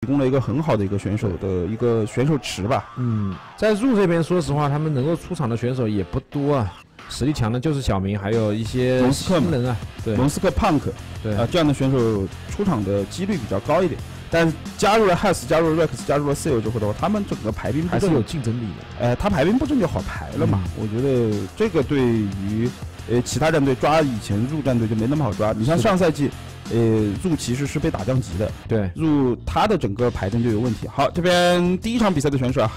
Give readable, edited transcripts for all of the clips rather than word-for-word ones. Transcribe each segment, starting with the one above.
提供了一个很好的一个选手的一个选手池吧。 在入这边，说实话，他们能够出场的选手也不多啊。实力强的就是小明，还有一些龙斯克人啊，对， 龙斯克 Punk， 对这样的选手出场的几率比较高一点。但加入了 Has， 加入了 Rex， 加入了 Seal 之后的话，他们整个排兵布阵还是有竞争力的。 他排兵布阵就好排了嘛。我觉得这个对于其他战队抓以前入战队就没那么好抓。你像上赛季，入其实是被打降级的， 对， 入他的整个排阵就有问题。好，这边第一场比赛的选手啊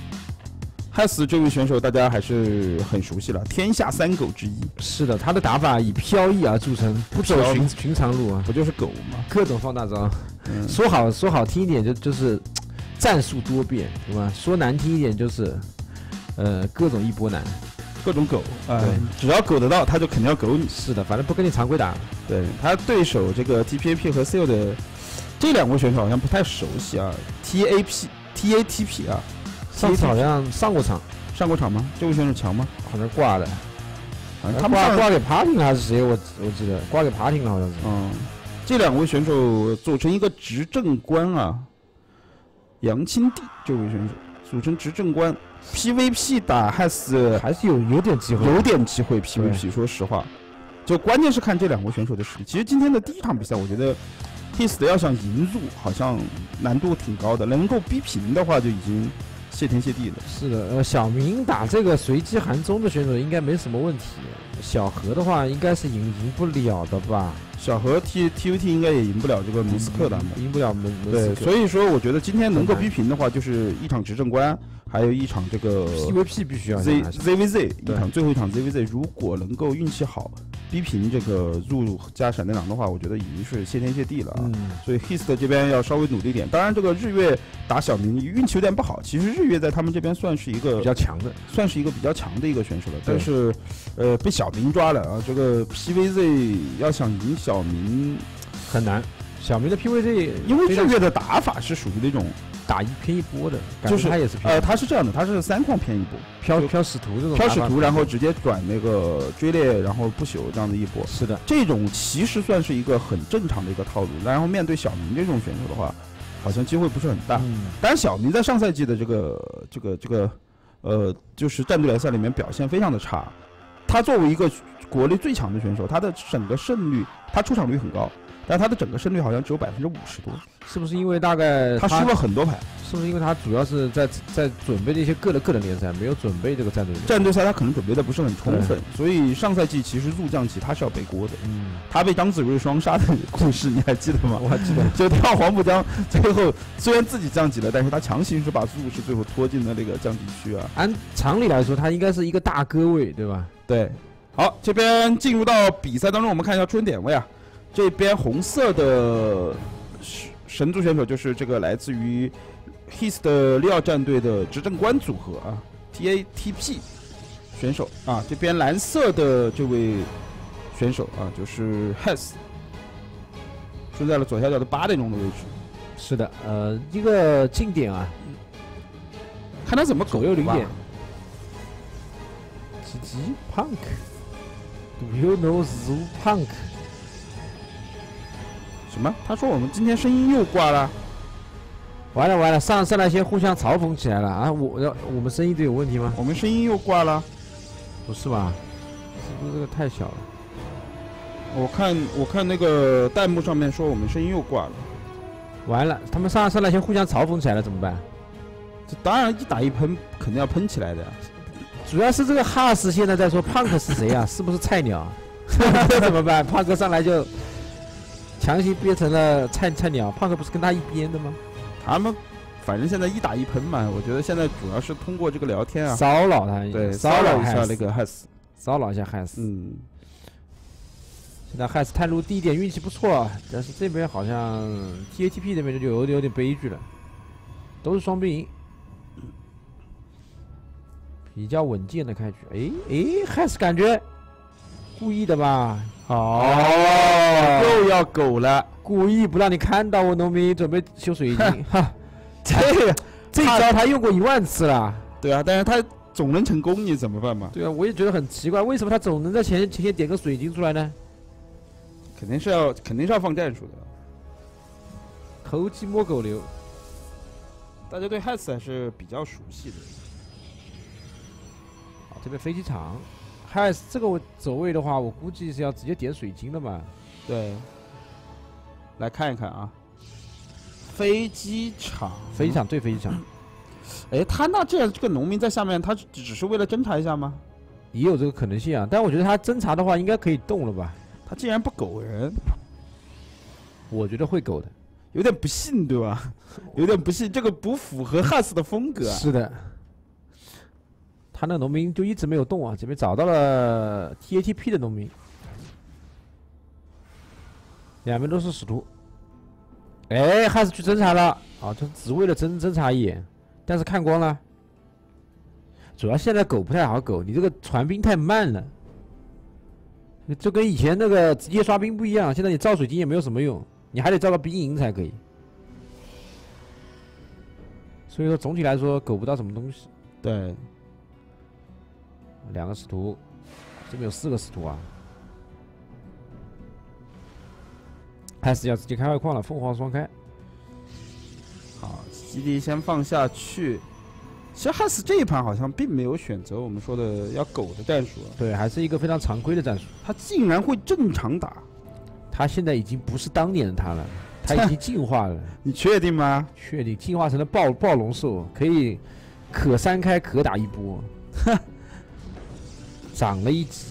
Has 这位选手大家还是很熟悉了，天下三狗之一。 是的，他的打法以飘逸而著称，不走寻常路啊， 不就是狗吗？ 各种放大招。说好听一点就是战术多变，对吧？说难听一点就是各种一波难， 各种狗对， 只要狗得到他就肯定要狗你。 是的，反正不跟你常规打。 对，他对手这个 TPAP 和 Seal 的这两位选手好像不太熟悉啊。TATP 啊。 上次好像上过场吗？ 这位选手强吗？ 好像挂的， 他们挂给帕廷还是谁？我记得挂给帕廷了，好像是。 这两位选手组成一个执政官啊，杨清帝这位选手组成执政官 ，PVP 打还是有点机会，PVP 说实话，就关键是看这两位选手的实力。其实今天的第一场比赛，我觉得 Hist 要想赢入，好像难度挺高的，能够逼平的话就已经谢天谢地了。 是的，小明打这个随机韩中的选手应该没什么问题。小何的话应该是赢不了的吧？ 小何 TUT 应该也赢不了这个蒙斯克的， 赢不了蒙斯克。 对，所以说我觉得今天能够逼平的话，就是一场执政官，还有一场这个 PVP 必须要 ZVZ 一场，最后一场 ZVZ 如果能够运气好逼平这个入加闪电狼的话，我觉得已经是谢天谢地了啊。所以 Hist 这边要稍微努力点。当然，这个日月打小明运气有点不好。其实日月在他们这边算是一个比较强的， 算是一个比较强的一个选手了。但是，被小明抓了啊。这个 PVZ 要想赢小明很难。小明的 PVZ 因为日月的打法是属于那种打一偏一波的， 就是他也是偏他是这样的，他是3矿偏一波， 飘使徒这种飘使徒，然后直接转那个追猎，然后不朽这样的一波。 是的， 这种其实算是一个很正常的一个套路。然后面对小明这种选手的话，好像机会不是很大。当然，小明在上赛季的这个就是战队联赛里面表现非常的差。他作为一个国内最强的选手，他的整个胜率，他出场率很高。但他的整个胜率好像只有50%多， 是不是因为大概他输了很多牌？ 是不是因为他主要是在准备这些个人联赛，没有准备这个战队赛，他可能准备的不是很充分，所以上赛季其实入降级他是要背锅的。他被张子睿双杀的故事你还记得吗？ 我还记得， 就跳黄浦江，最后虽然自己降级了，但是他强行是把入是最后拖进了那个降级区啊。 按常理来说，他应该是一个大哥位，对吧？ 对。好，这边进入到比赛当中，我们看一下出生点位啊。这边红色的神族选手就是这个来自于 Hist 的利奥战队的执政官组合啊 ，TATP 选手啊。这边蓝色的这位选手啊，就是 Has， 出在了左下角的8点钟的位置。 是的，一个近点啊， 看他怎么左右0点。GG Punk，Do you know Zoo Punk？ 什么？他说我们今天声音又挂了， 完了，上来先互相嘲讽起来了啊！我们声音都有问题吗？ 我们声音又挂了， 不是吧？是不是这个太小了？ 我看那个弹幕上面说我们声音又挂了， 完了，他们上来先互相嘲讽起来了，怎么办？ 这当然一打一喷，肯定要喷起来的呀。 主要是这个哈斯现在在说胖克是谁啊？是不是菜鸟？这怎么办？胖克上来就强行变成了菜鸟，胖哥不是跟他一边的吗？ 他们反正现在一打一喷嘛，我觉得现在主要是通过这个聊天啊， 骚扰他， 对，骚扰一下那个 Has， 骚扰一下 Has。现在 Has 探路第一点运气不错，但是这边好像 TATP 这边就有点悲剧了，都是双兵营，比较稳健的开局。Has 感觉故意的吧？ 又要狗了， 故意不让你看到我农民准备修水晶，哈，这招他用过1万次了。 对啊，但是他总能成功，你怎么办嘛？ 对啊，我也觉得很奇怪，为什么他总能在前线点个水晶出来呢？ 肯定是要放战术的， 偷鸡摸狗流。 大家对 Hess 还是比较熟悉的。 好，这边飞机场 ，Hess 这个走位的话，我估计是要直接点水晶的嘛。 对，来看一看啊，飞机场， 飞机场对飞机场， 哎，他那这个农民在下面，他只是为了侦查一下吗？ 也有这个可能性啊。但我觉得他侦查的话，应该可以动了吧？ 他竟然不苟人， 我觉得会苟的。 有点不信，对吧？有点不信，这个不符合 Hess 的风格。 是的，他那农民就一直没有动啊，这边找到了 TATP 的农民，两边都是使徒。哎，Hess 去侦查了啊，就只为了侦查一眼，但是看光了。主要现在苟不太好苟，你这个传兵太慢了，就跟以前那个直接刷兵不一样，现在你造水晶也没有什么用。你还得造个兵营才可以，所以说总体来说苟不到什么东西。 对， 两个使徒，这边有4个使徒啊。开始要直接开外矿了，凤凰双开。 好，基地先放下去。其实 Hess 这一盘好像并没有选择我们说的要苟的战术啊。 对，还是一个非常常规的战术。 他竟然会正常打。 他现在已经不是当年的他了，他已经进化了。 你确定吗？ 确定，进化成了暴龙兽，可3开可打1波，涨了1级。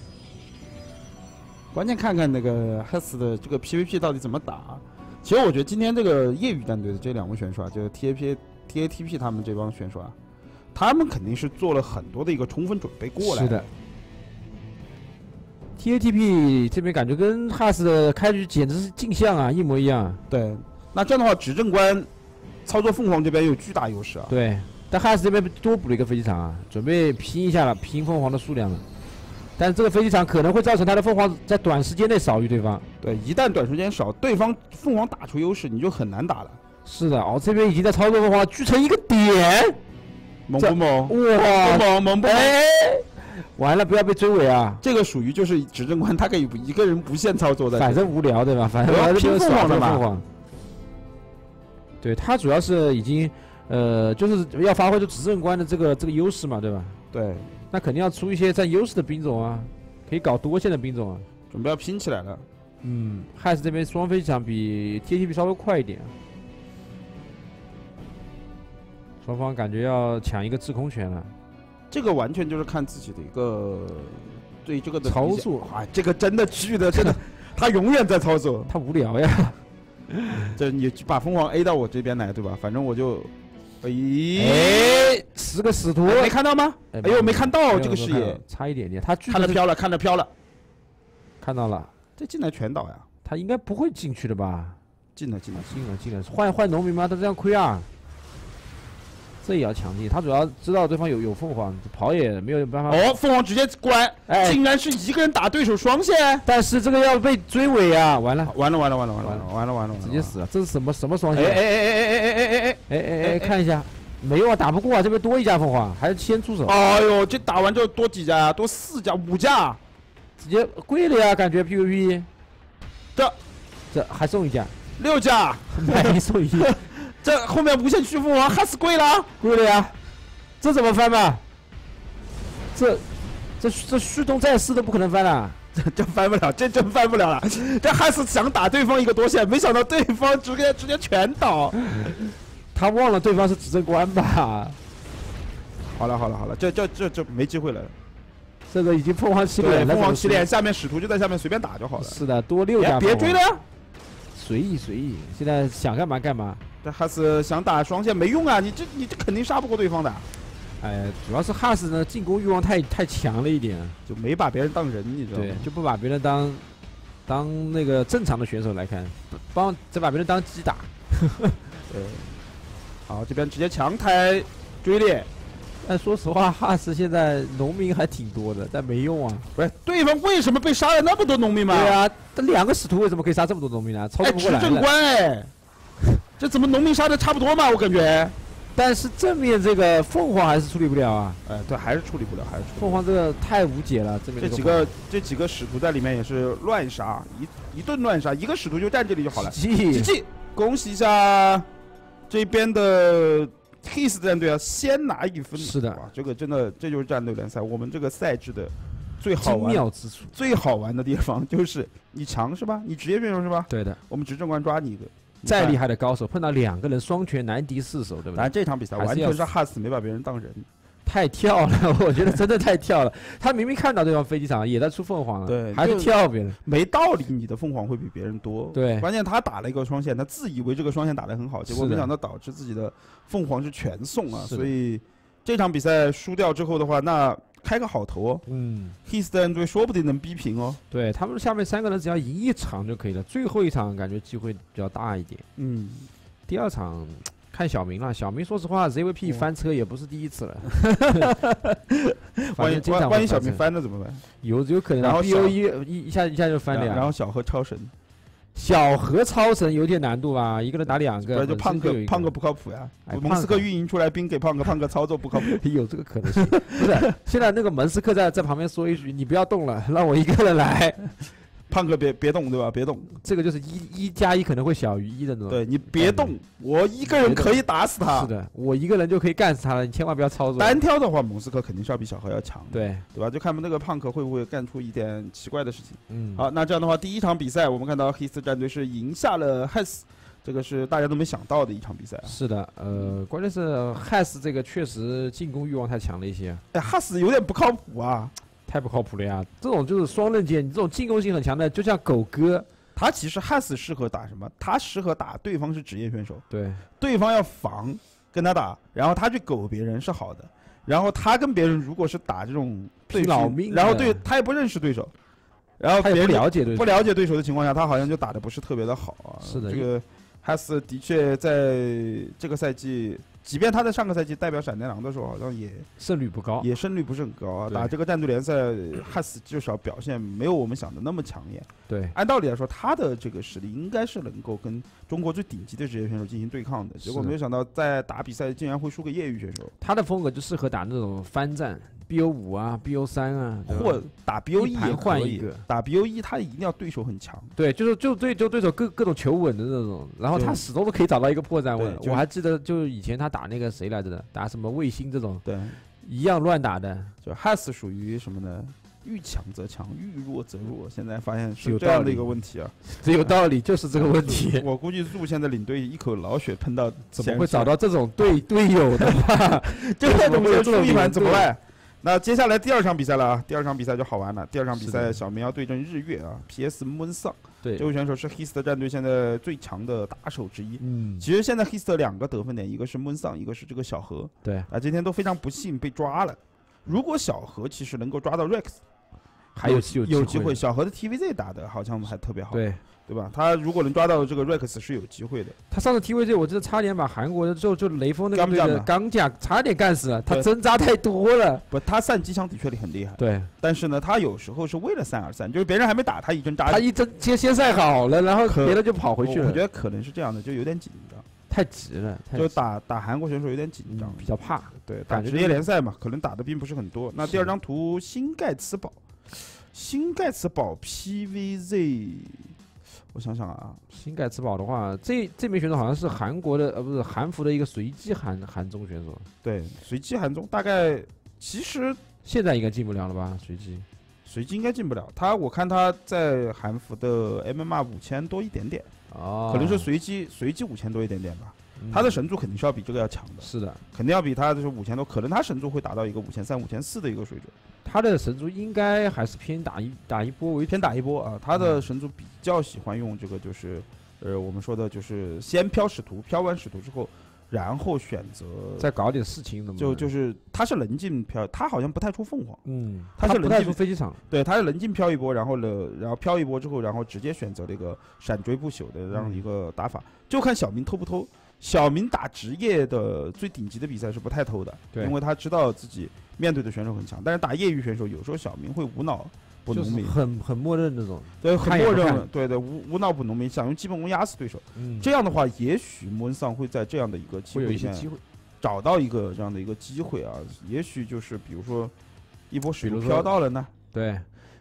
关键看看那个 Hess 的这个 PVP 到底怎么打。其实我觉得今天这个业余战队的这2位选手啊，就是 TATP 他们这帮选手啊，他们肯定是做了很多的一个充分准备过来。 是的。TATP 这边感觉跟 Hess 的开局简直是镜像啊，一模一样。 对，那这样的话，执政官操作凤凰这边有巨大优势啊。 对，但 Hess 这边多补了一个飞机场啊，准备拼一下了，拼凤凰的数量了。但这个飞机场可能会造成他的凤凰在短时间内少于对方。 对，一旦短时间少，对方凤凰打出优势，你就很难打了。 是的，哦，这边已经在操作凤凰聚成一个点， 猛不猛？ 哇， 猛不猛？ 哎，完了，不要被追尾啊！ 这个属于就是执政官，他可以一个人无限操作的， 反正无聊对吧？反正拼凤凰的嘛。 对他主要是已经，就是要发挥出执政官的这个优势嘛，对吧？ 对， 那肯定要出一些占优势的兵种啊，可以搞多线的兵种啊。 准备要拼起来了。 Hess 这边双飞机场比 TATP 稍微快一点，双方感觉要抢一个制空权了。 这个完全就是看自己的一个对这个的操作啊，这个真的巨的，真的，他永远在操作， 他无聊呀。 这你把凤凰 A 到我这边来，对吧？反正我就， 哎，10个使徒没看到吗？哎呦，没看到这个视野， 差一点点。他看着飘了，看着飘了， 看到了。 这进来全倒呀！ 他应该不会进去的吧？ 进了。 换农民吗？他这样亏啊！这也要强劲，他主要知道对方有凤凰，跑也没有办法。 哦，凤凰直接关，竟然是一个人打对手双线， 但是这个要被追尾啊！完了， 直接死了！这是什么双线？ 哎， 看一下，没有啊，打不过啊！这边多一架凤凰，还是先出手。 哎呦，这打完就多几架啊，多4架、5架， 直接跪了呀！感觉 PVP， 这还送一架 ，6架， 买一送一。 这后面无限区凤凰Hess贵了呀，这怎么翻吧？这旭东再4都不可能翻了， 这翻不了，这真翻不了了。这Hess想打对方一个多线，没想到对方直接全倒。 他忘了对方是执政官吧？ 好了，这没机会了。 这个已经凤凰起脸了， 凤凰起脸，下面使徒就在下面随便打就好了。 是的，多6架， 别追了呀。 随意，现在想干嘛干嘛。 这 Hess 想打双线没用啊，你这肯定杀不过对方的。 哎，主要是 Hess 呢进攻欲望太强了一点， 就没把别人当人，你知道吗？ 对，就不把别人当那个正常的选手来看，再把别人当鸡打。 对，好，这边直接强抬追猎。 但说实话，Hess现在农民还挺多的，但没用啊。 不是，对方为什么被杀了那么多农民嘛？ 对啊，这2个使徒为什么可以杀这么多农民呢？操作不过来。 执政官这怎么农民杀的差不多嘛？我感觉。 但是正面这个凤凰还是处理不了啊。 对，还是处理不了， 凤凰这个太无解了，正面这几个使徒在里面也是乱杀，一顿乱杀，一个使徒就站这里就好了。 GG， 恭喜一下这边的 His 战队啊，先拿1分。 是的， 哇，这个真的这就是战队联赛，我们这个赛制的最好精玩、 妙之处。 最好玩的地方就是你强是吧？你职业选手是吧？ 对的， 我们执政官抓你一个。 再厉害的高手碰到2个人双拳难敌4手，对不对？ 当然这场比赛完全是 Hus 没把别人当人。 太跳了，我觉得真的太跳了。他明明看到对方飞机场也在出凤凰了， 对， 还是跳别人， 没道理。你的凤凰会比别人多， 对。 关键他打了一个双线，他自以为这个双线打得很好，结果没想到导致自己的凤凰是全送啊。所以这场比赛输掉之后的话，那开个好头哦。His 战队说不定能逼平哦。 对他们下面3个人只要赢1场就可以了，最后一场感觉机会比较大一点。第2场。看小明了，小明说实话 ，ZVP 翻车也不是第一次了。 万一小明翻了怎么办？ 有可能。然后 BO1一下就翻了呀。 然后小何超神， 小何超神有点难度吧？一个人打2个， 就胖哥不靠谱呀。蒙斯克运营出来兵给胖哥操作不靠谱， 有这个可能性。不是，现在那个蒙斯克在旁边说一句：“你不要动了，让我一个人来。” 胖哥别动，对吧？别动， 这个就是1+1可能会小于1的那种。 对你别动，我一个人可以打死他。 是的，我一个人就可以干死他了，你千万不要操作。 单挑的话，蒙斯克肯定是要比小何要强， 对吧？就看那个胖哥会不会干出一点奇怪的事情。好，那这样的话，第1场比赛我们看到 His 战队是赢下了 Hus， 这个是大家都没想到的一场比赛。 是的，关键是 Hus 这个确实进攻欲望太强了一些。 Hus 有点不靠谱啊。 太不靠谱了呀！这种就是双刃剑，你这种进攻性很强的，就像狗哥， 他其实 Hus 适合打什么？他适合打对方是职业选手， 对， 对方要防跟他打，然后他去狗别人是好的，然后他跟别人如果是打这种拼老命， 然后他也不认识对手，然后他也不了解对手的情况下，他好像就打得不是特别的好啊。 是的， 这个 Hus 的确在这个赛季。即便他在上个赛季代表闪电狼的时候，好像也胜率不高， 也胜率不是很高啊。打这个战队联赛，Hus 至少表现没有我们想的那么抢眼。 对， 按道理来说，他的这个实力应该是能够跟中国最顶级的职业选手进行对抗的。结果没有想到，在打比赛竟然会输给业余选手。 他的风格就适合打那种翻战。BO5啊 ，BO3啊， 或打 BO1 也换一个， 打 BO1 他一定要对手很强， 对，就对手各种求稳的那种，然后他始终都可以找到一个破绽位。我还记得，就以前他打那个谁来着的，打什么卫星这种， 对， 一样乱打的。 就 Hus 属于什么呢？遇强则强，遇弱则弱。现在发现是这样的一个问题啊， 这有道理，就是这个问题。 我估计入现在领队一口老血喷到， 怎么会找到这种队友的话？ 这个东西输一盘怎么办？那接下来第2场比赛了啊，第2场比赛就好玩了。第2场比赛，小明要对阵日月啊 ，PS Moonsong。 对， 这位选手是 His 战队现在最强的打手之一。其实现在 His 2个得分点，一个是 Moonsong，一个是这个小何。 对啊，今天都非常不幸被抓了。如果小何其实能够抓到 Rex， 还有机会。小何的 TVZ 打的好像还特别好。 对吧？他如果能抓到这个 Rex 是有机会的。 他上次 TVZ 我记得差点把韩国的就雷锋那个队的钢架差点干死了，他挣扎太多了。 不，他散机枪的确很厉害。 对， 但是呢，他有时候是为了散而散，就是别人还没打他一针扎。 他一针先晒好了，然后别人就跑回去了。 我觉得可能是这样的，就有点紧张， 太急了。 就打韩国选手有点紧张， 比较怕。 对，打职业联赛嘛，可能打的并不是很多。那第2张图，新盖茨堡 PVZ。我想想啊， 新盖茨堡的话，这名选手好像是韩国的，不是韩服的一个随机韩中选手。 对，随机韩中，大概其实现在应该进不了了吧？随机应该进不了。我看他在韩服的 MMR 5000多一点点，可能是随机5000多一点点吧。他的神族肯定是要比这个要强的。 是的， 肯定要比他的5000多，可能他神族会达到一个5300、5400的一个水准。 他的神族应该还是偏打一波为偏打一波啊。他的神族比较喜欢用这个，就是我们说的就是先飘使徒，飘完使徒之后，然后选择再搞点事情， 就是他是棱镜飘，他好像不太出凤凰， 他是不太出飞机场， 对，他是棱镜飘一波，然后飘一波之后，然后直接选择了一个闪追不朽的这样一个打法，就看小明偷不偷。小明打职业的最顶级的比赛是不太偷的，因为他知道自己面对的选手很强，但是打业余选手有时候小明会无脑补农民， 很默认那种， 对，很默认，对无脑补农民，想用基本功压死对手。这样的话，也许莫恩桑会在这样的一个机会， 会有一些机会找到一个这样的一个机会啊，也许就是比如说一波使徒飘到了呢， 对。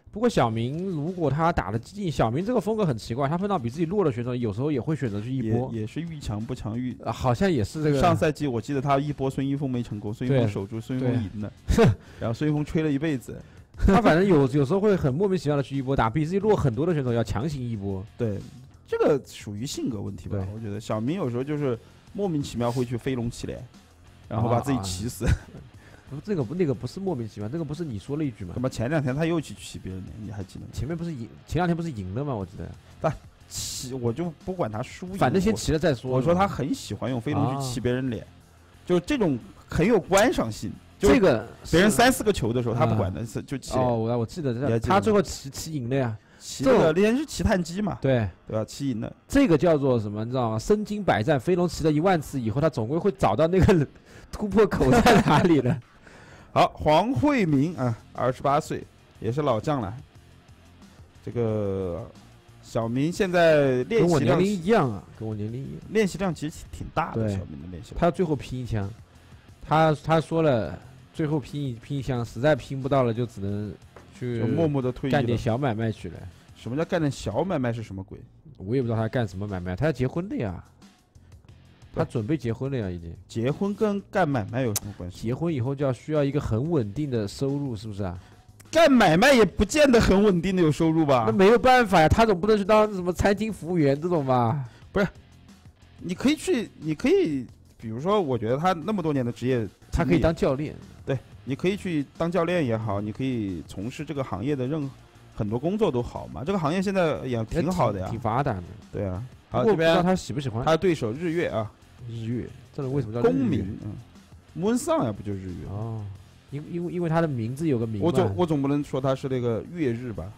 不过小明如果他打的激进，小明这个风格很奇怪，他碰到比自己弱的选手，有时候也会选择去一波， 也是遇强不强遇。 好像也是这个。 上赛季我记得他一波孙一峰没成功，孙一峰守住，孙一峰赢了，然后孙一峰吹了一辈子。 他反正有时候会很莫名其妙的去一波，打比自己弱很多的选手要强行一波。 对，这个属于性格问题吧？我觉得小明有时候就是莫名其妙会去飞龙骑脸，然后把自己骑死。 这个那个不是莫名其妙，这个不是你说了一句吗？ 那么前2天他又去骑别人脸，你还记得吗？ 前2天不是赢了吗？我记得。 但骑我就不管他输赢， 反正先骑了再说。 我说他很喜欢用飞龙去骑别人脸，就这种很有观赏性。 这个别人3、4个球的时候，他不管的就骑。 哦，我记得他最后骑赢了呀。 骑这个连是骑碳机嘛？ 对吧？骑赢了。 这个叫做什么？你知道吗？身经百战，飞龙骑了10000次以后，他总归会找到那个突破口在哪里了。 好，黄慧明啊，28岁，也是老将了。这个小明现在练习量跟我年龄一样啊，跟我年龄一样。 练习量其实挺大的，小明的练习量。 他最后拼一枪，他说了，最后拼一枪，实在拼不到了，就只能去默默的退役， 干点小买卖去了。 什么叫干点小买卖是什么鬼？ 我也不知道他干什么买卖，他要结婚的呀。他准备结婚了呀，已经。 结婚跟干买卖有什么关系？ 结婚以后就要需要一个很稳定的收入，是不是啊？ 干买卖也不见得很稳定的有收入吧？ 那没有办法呀，他总不能去当什么餐厅服务员这种吧？ 不是，你可以，比如说，我觉得他那么多年的职业， 他可以当教练。 对，你可以去当教练也好，你可以从事这个行业的很多工作都好嘛。这个行业现在也挺好的呀， 挺发达的。 对啊。好， 这边不知道他喜不喜欢他的对手日月啊， 日月，这个为什么叫公民？温尚呀，不就日月哦？因为他的名字有个名。 我总不能说他是那个月日吧？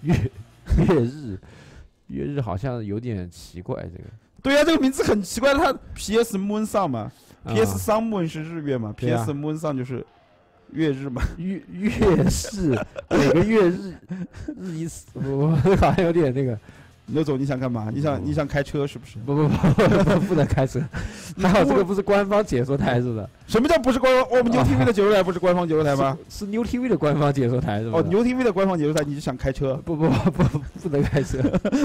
月日好像有点奇怪，这个。 对呀，这个名字很奇怪，他 PS Moon 上嘛，PS Sun Moon 是日月嘛，PS Moon 上就是月日嘛， 月是每个月日一次，我好像有点那个。 刘总，你想干嘛？你想开车是不是？ 不能开车。还好这个不是官方解说台是的。 什么叫不是官方？我们牛 TV 的解说台不是官方解说台吗？ 是牛 TV 的官方解说台是吧？ 哦，牛 TV 的官方解说台，你就想开车？ 不能开车。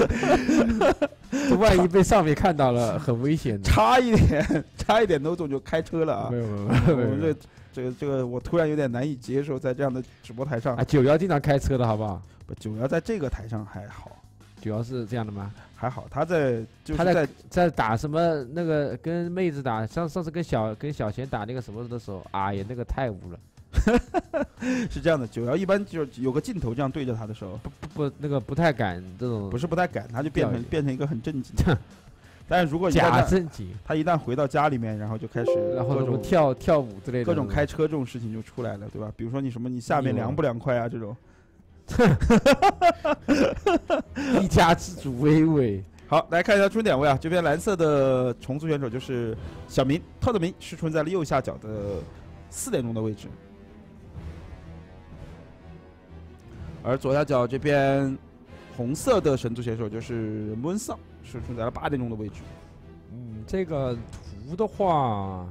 万一被上面看到了，很危险的。 差一点，刘总就开车了啊！ 没有。 这个，我突然有点难以接受，在这样的直播台上。 啊，91经常开车的好不好？ 不，91在这个台上还好。 主要是这样的吗？ 还好，他在打什么那个跟妹子打，上次跟小贤打那个什么的时候，哎呀，那个太污了。 是这样的，91一般就是有个镜头这样对着他的时候， 不那个不太敢这种。 不是不太敢，他就变成一个很正经。但是如果假正经， 他一旦回到家里面，然后就开始然后什么跳舞之类的， 各种开车这种事情就出来了，对吧？比如说你下面凉不凉快啊这种。 一家之主微微。 好，来看一下终点位啊，这边蓝色的重组选手就是小明，特的明是处在了右下角的4点钟的位置，而左下角这边红色的神族选手就是温尚，是处在了8点钟的位置。 这个图的话，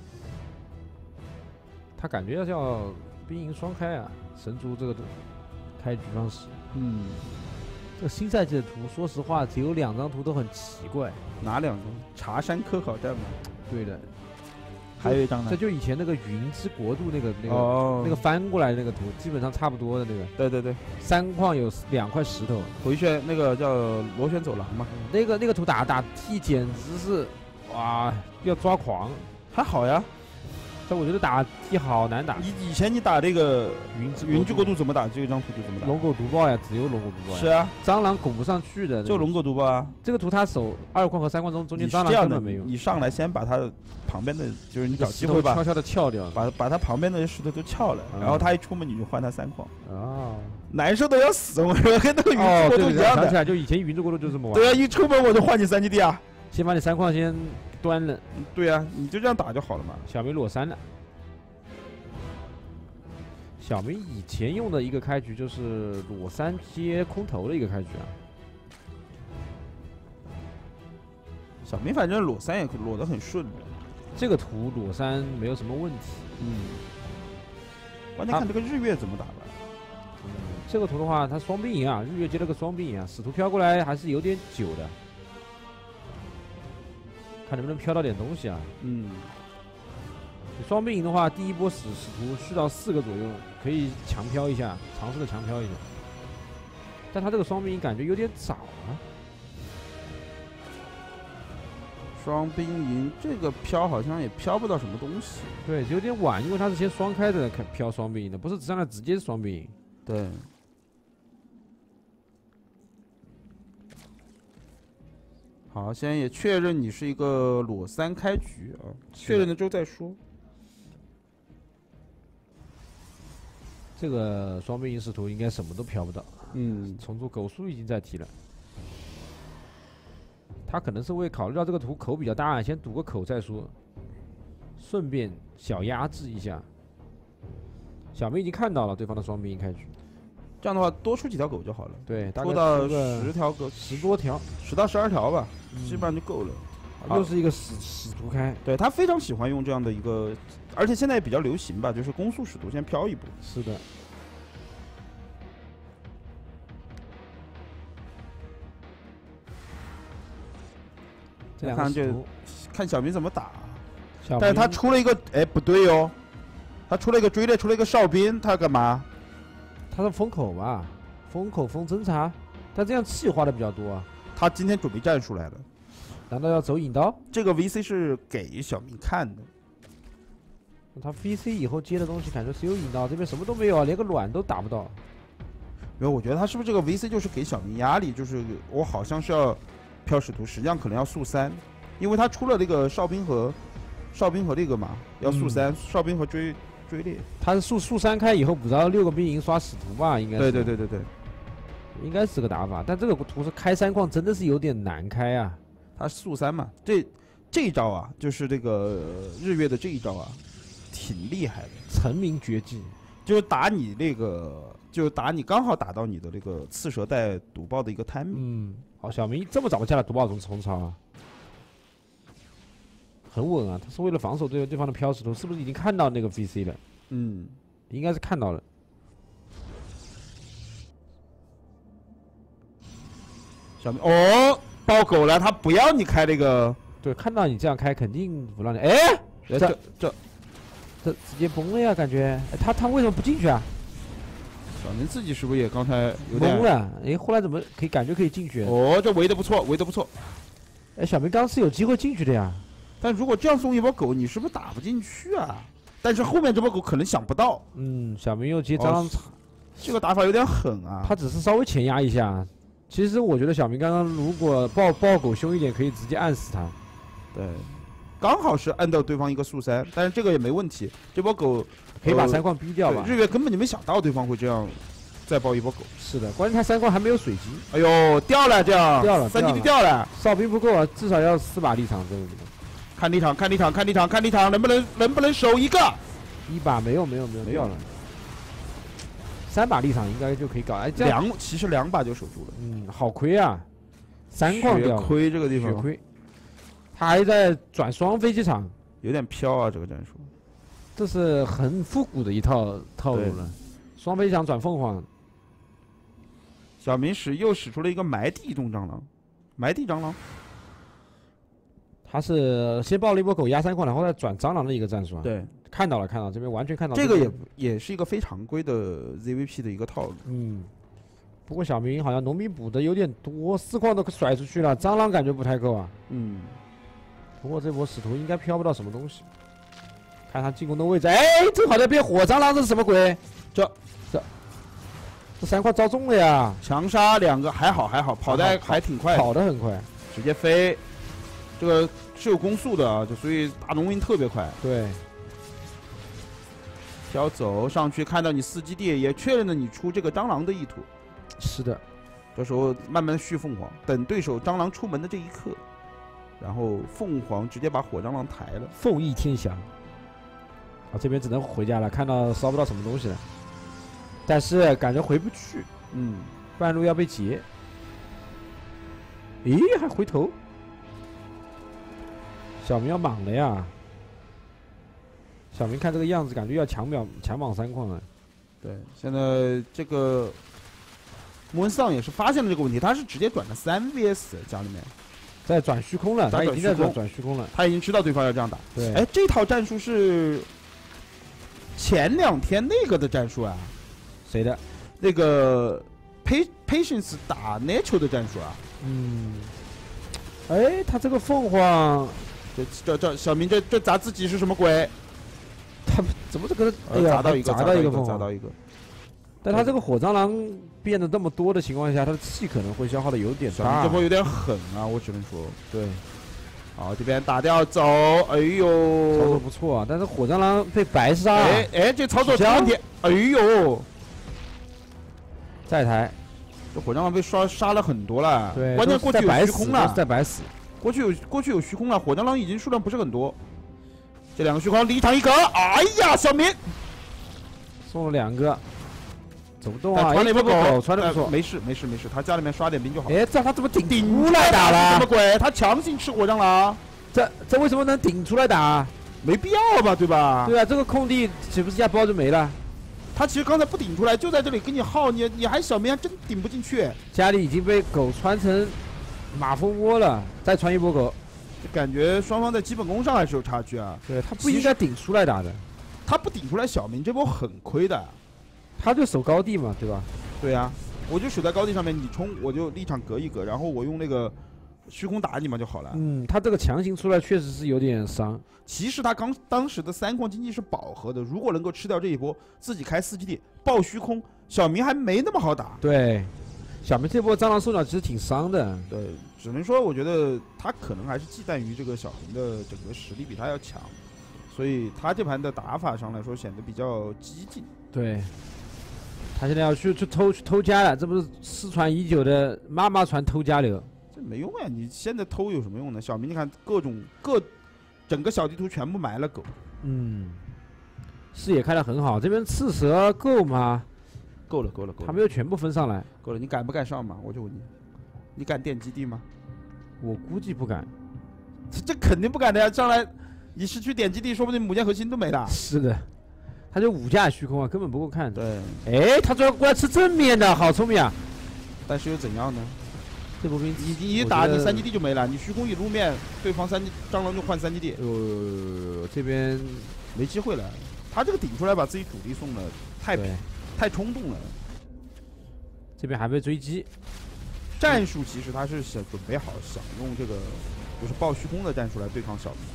他感觉要叫兵营双开啊，神族这个开局方式。这个新赛季的图，说实话，只有2张图都很奇怪。 哪2张？茶山科考站吗？ 对的。 还有一张呢？ 这就以前那个云之国度那个翻过来的那个图，基本上差不多的那个。对。 3矿有2块石头， 回旋那个叫螺旋走廊嘛。 那个图打 T 简直是哇，要抓狂。 还好呀。 但我觉得打 T 好难打。 以前你打这个云之国度怎么打？这张图就怎么打？ 龙狗毒爆呀，只有龙狗毒爆。 是啊， 蟑螂拱不上去的。 就龙狗毒爆啊！ 这个图他守2矿和3矿中间蟑螂根本没有。 你上来先把它旁边的，就是你找机会悄悄的撬掉， 把它旁边的石头都撬了，然后他一出门你就换他3矿。 哦， 难受的要死！我说跟那个云之国度一样的。 想起来，就以前云之国度就这么玩。 对啊，一出门我就换你3基地啊！ 先把你3矿先端了。 对啊，你就这样打就好了嘛。 小明裸3了。小明以前用的一个开局就是裸3接空投的一个开局啊。 小明反正裸3也裸得很顺的。 这个图裸3没有什么问题。 关键看这个日月怎么打吧。 这个图的话，它双兵营啊，日月接了个双兵营啊，使徒飘过来还是有点久的，看能不能飘到点东西啊。 嗯， 双兵营的话，第一波使徒续到4个左右，可以强飘一下，尝试的强飘一下。但他这个双兵营感觉有点早啊。 双兵营这个飘好像也飘不到什么东西。 对，有点晚，因为他是先双开的飘双兵营的，不是上来直接双兵营。 对。好，现在也确认你是一个裸3开局啊，确认了之后再说。 这个双兵营使徒应该什么都飘不到。 嗯， 重组狗叔已经在提了，他可能是会考虑到这个图口比较大，先赌个口再说，顺便小压制一下。小明已经看到了对方的双兵营开局， 这样的话多出几条狗就好了。 对，大概出到出个 10条狗 10多条 ，10到12条吧，基本上就够了。 又是一个使徒开， 对他非常喜欢用这样的一个，而且现在也比较流行吧，就是攻速使徒先飘一波。 是的。这两个看就使徒， 看小明怎么打。 小但是他明出了一个，哎，不对哦，他出了一个追猎，出了一个哨兵，他干嘛？ 他是封口吧？封口封侦察，但这样气花的比较多啊。 他今天准备战术来的。 难道要走引刀？ 这个 VC 是给小明看的。 他 VC 以后接的东西感觉只有引刀，这边什么都没有啊，连个卵都打不到。 没有，我觉得他是不是这个 VC 就是给小明压力，就是我好像是要飘使徒，实际上可能要速3，因为他出了那个哨兵和这个嘛，要速3，哨兵和追猎。 他是速3开以后补到6个兵营刷使徒吧，应该是。 对， 应该是这个打法，但这个图是开3矿真的是有点难开啊。 他速3嘛，这一招啊，就是这个日月的这一招啊，挺厉害的， 成名绝技， 就是打你那个，就是打你刚好打到你的那个刺蛇带毒爆的一个 timing。 好，小明这么早下来毒爆重操啊，很稳啊。他是为了防守对方的飘石头，是不是已经看到那个 VC 了？应该是看到了。 小明爆狗了，他不要你开那个， 对，看到你这样开，肯定不让你。哎，这直接崩了呀，感觉。他为什么不进去啊？ 小明自己是不是也刚才有点懵了？哎，后来怎么感觉可以进去？ 这围的不错，围的不错。 哎，小明刚是有机会进去的呀。 但如果这样送一波狗，你是不是打不进去啊？但是后面这波狗可能想不到。 小明又接蟑螂场， 这个打法有点狠啊。 他只是稍微前压一下。其实我觉得小明刚刚如果爆狗凶一点，可以直接按死他。 对，刚好是按到对方一个速3，但是这个也没问题。这波狗可以把3矿逼掉吧？ 日月根本就没想到对方会这样再爆一波狗。 是的，关键他3矿还没有水击。 哎呦，掉了，这样掉了 ，3级掉了。 哨兵不够啊，至少要4把立场这个地方。 看立场，能不能守一个 ？1把没有掉了。3把立场应该就可以搞。哎，这样其实2把就守住了。 好亏啊！3矿掉了， 亏这个地方， 血亏。他还在转双飞机场， 有点飘啊，这个战术。 这是很复古的一套路了。双飞机场转凤凰。 小明又使出了一个埋地移动蟑螂， 他是先爆了一波狗压3矿，然后再转蟑螂的一个战术啊。 对， 看到了，这边完全看到了。 这个也是一个非常规的 ZVP 的一个套路。 不过小明好像农民补的有点多，4矿都甩出去了，蟑螂感觉不太够啊。不过这波使徒应该飘不到什么东西。看他进攻的位置，哎，正好在变火蟑螂，这是什么鬼？这3矿招中了呀！ 强杀2个，还好，跑的还挺快， 跑得很快， 直接飞。这个是有攻速的啊，所以打农民特别快。 对， 飘走上去，看到你4基地，也确认了你出这个蟑螂的意图。 是的， 这时候慢慢续凤凰，等对手蟑螂出门的这一刻，然后凤凰直接把火蟑螂抬了， 凤翼天翔。这边只能回家了，看到烧不到什么东西了，但是感觉回不去，半路要被截。咦，还回头？小明要莽了呀！小明看这个样子，感觉要强莽3矿了。 对，现在这个莫文桑也是发现了这个问题，他是直接转了3vs 家里面， 在转虚空了，他已经在转虚空了， 他已经知道对方要这样打。 对， 哎，这套战术是前2天那个的战术啊， 谁的？ 那个 Patience 打 Nacho 的战术啊。 哎，他这个凤凰， 这小明这砸自己是什么鬼？ 他怎么这个？哎呀， 砸到一个凤凰， 砸到一个。 但他这个火蟑螂变得这么多的情况下，他的气可能会消耗的有点大。 这波有点狠啊，我只能说。 对。 好，这边打掉走，哎呦， 操作不错啊，但是火蟑螂被白杀。 哎，这操作出问题，哎呦， 再抬。 这火蟑螂被杀了很多了， 对， 关键过去有虚空了， 在白死。 过去有虚空了，火蟑螂已经数量不是很多。这2个虚空离场1格，哎呀，小明送了2个，走不动啊！ 传了一波狗， 传的不错， 没事，他家里面刷点兵就好。 哎，这他怎么顶出来打了？ 什么鬼？他强行吃火蟑螂， 这为什么能顶出来打？ 没必要吧，对吧？ 对啊，这个空地岂不是一下包就没了？ 他其实刚才不顶出来，就在这里跟你耗，你还小明还真顶不进去。 家里已经被狗穿成马蜂窝了，再穿一波狗， 就感觉双方在基本功上还是有差距啊。 对他不应该顶出来打的， 他不顶出来，小明这波很亏的。 他就守高地嘛，对吧？ 对呀，我就守在高地上面，你冲我就立场隔一隔，然后我用那个虚空打你嘛就好了。 他这个强行出来确实是有点伤。 其实他当时的3矿经济是饱和的，如果能够吃掉这一波，自己开4基地爆虚空，小明还没那么好打。 对，小明这波蟑螂兽鸟其实挺伤的。 对，只能说我觉得他可能还是忌惮于这个小明的整个实力比他要强，所以他这盘的打法上来说显得比较激进。 对。他现在要去偷家了，这不是失传已久的妈妈传偷家流？ 这没用呀！你现在偷有什么用呢？小明，你看整个小地图全部埋了狗。 视野开得很好，这边刺蛇够吗？ 够了。 他没有全部分上来。 够了，你敢不敢上嘛？我就问你，你敢点基地吗？ 我估计不敢。 这肯定不敢的呀！上来你是去点基地，说不定母舰核心都没了。 是的。他就5架虚空啊，根本不够看。 对， 哎，他主要过来吃正面的，好聪明啊！ 但是又怎样呢？ 这波兵你一打你3基地就没了，你虚空一露面，对方蟑螂就换3基地。 这边没机会了。他这个顶出来把自己主力送了，太冲动了。 这边还被追击。 战术其实他是准备好想用这个就是爆虚空的战术来对抗小明。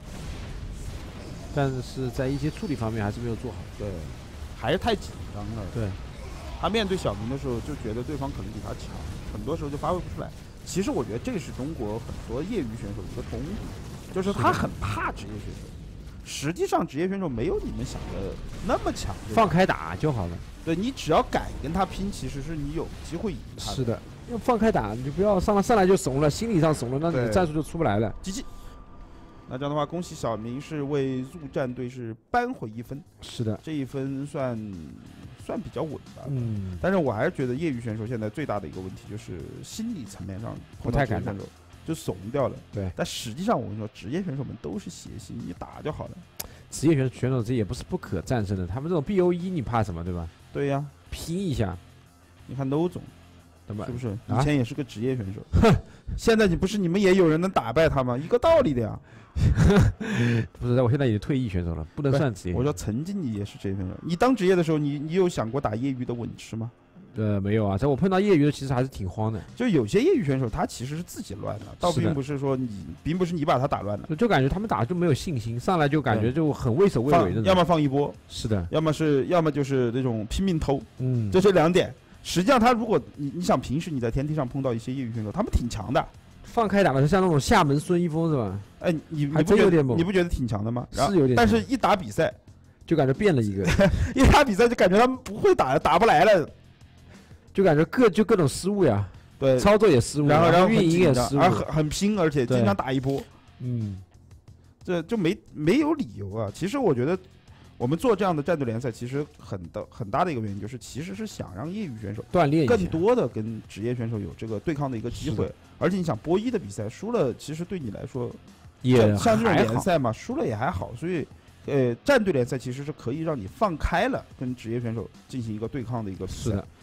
但是在一些处理方面还是没有做好， 对，还是太紧张了。 对， 他面对小明的时候就觉得对方可能比他强，很多时候就发挥不出来。其实我觉得这是中国很多业余选手一个通病，就是他很怕职业选手。实际上职业选手没有你们想的那么强， 放开打就好了。 对，你只要敢跟他拼，其实是你有机会赢他的。 是的，要放开打，你就不要上来就怂了，心理上怂了，那你的战术就出不来了。 GG。那这样的话，恭喜小明是为陆战队是扳回1分。 是的， 这1分算比较稳的。但是我还是觉得业余选手现在最大的一个问题就是心理层面上不太敢打， 就怂掉了。 对， 但实际上我跟你说，职业选手们都是邪心，你打就好了。 职业选手这也不是不可战胜的，他们这种 BOE 你怕什么，对吧？ 对呀， 拼一下。 你看 No 总，是不是以前也是个职业选手？现在你们也有人能打败他吗？一个道理的呀。 不是，我现在已经退役选手了，不能算职业。 我说曾经你也是职业选手，你当职业的时候，你有想过打业余的稳吃吗？ 没有啊，在我碰到业余的，其实还是挺慌的。 就有些业余选手，他其实是自己乱的，倒并不是说并不是你把他打乱了， 就感觉他们打就没有信心，上来就感觉就很畏首畏尾的。 要么放一波， 是的， 要么就是那种拼命偷，就这2点。实际上，他如果你想平时你在天梯上碰到一些业余选手，他们挺强的。 放开打的像那种厦门孙一峰是吧？ 哎，你不觉得挺强的吗？ 是有点， 但是一打比赛就感觉变了一个， 一打比赛就感觉他们不会打，打不来了， 就感觉各种失误呀， 对， 操作也失误， 然后运营也失误， 很拼，而且经常打一波，这就没有理由啊。其实我觉得我们做这样的战队联赛，其实很大的一个原因就是，其实是想让业余选手锻炼更多的跟职业选手有这个对抗的一个机会。而且你想，波1的比赛输了，其实对你来说也像这种联赛嘛，输了也还好。所以，战队联赛其实是可以让你放开了跟职业选手进行一个对抗的一个比赛。 是的，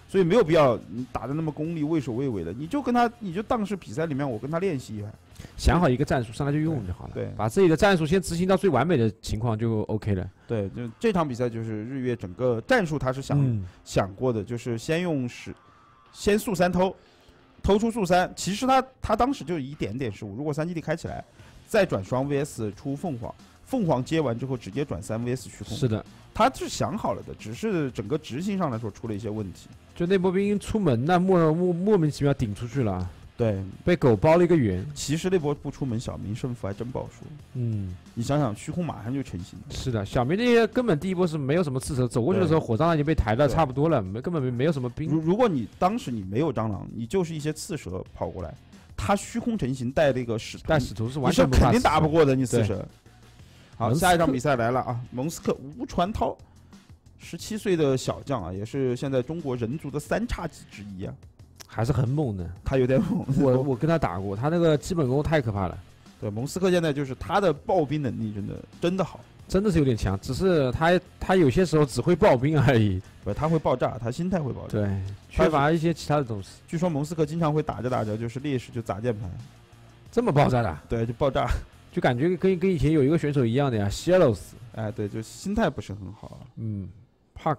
所以没有必要你打的那么功利、畏首畏尾的，你就当是比赛里面我跟他练习一下， 想好一个战术上来就用就好了。 对， 把自己的战术先执行到最完美的情况就 OK 了。 对，就这场比赛就是日月整个战术他是想过的，就是先速三偷出速三，其实他当时就一点点失误，如果3基地开起来，再转双 VS 出凤凰接完之后直接转3 VS 虚空。 是的， 他是想好了的，只是整个执行上来说出了一些问题。 就那波兵出门那莫名其妙顶出去了， 对， 被狗包了一个圆。 其实那波不出门，小明胜负还真不好说。你想想，虚空马上就成型。 是的，小明那些根本第一波是没有什么刺蛇，走过去的时候火蟑螂已经被抬到差不多了，根本没有什么兵。 如果你当时你没有蟑螂，你就是一些刺蛇跑过来，他虚空成型带那个使徒是完全肯定打不过的，你刺蛇。好，下一场比赛来了啊！蒙斯克吴传涛，17岁的小将啊，也是现在中国人族的3叉戟之一啊， 还是很猛的。 他有点猛， 我跟他打过，他那个基本功太可怕了。 对，蒙斯克现在就是他的爆兵能力真的好， 真的是有点强，只是他有些时候只会爆兵而已。 不，他会爆炸，他心态会爆炸。 对，缺乏一些其他的东西。 据说蒙斯克经常会打着就是劣势就砸键盘， 这么爆炸的？ 对，就爆炸。 就感觉跟以前有一个选手一样的呀，希罗斯。 哎，对，就心态不是很好。 Punk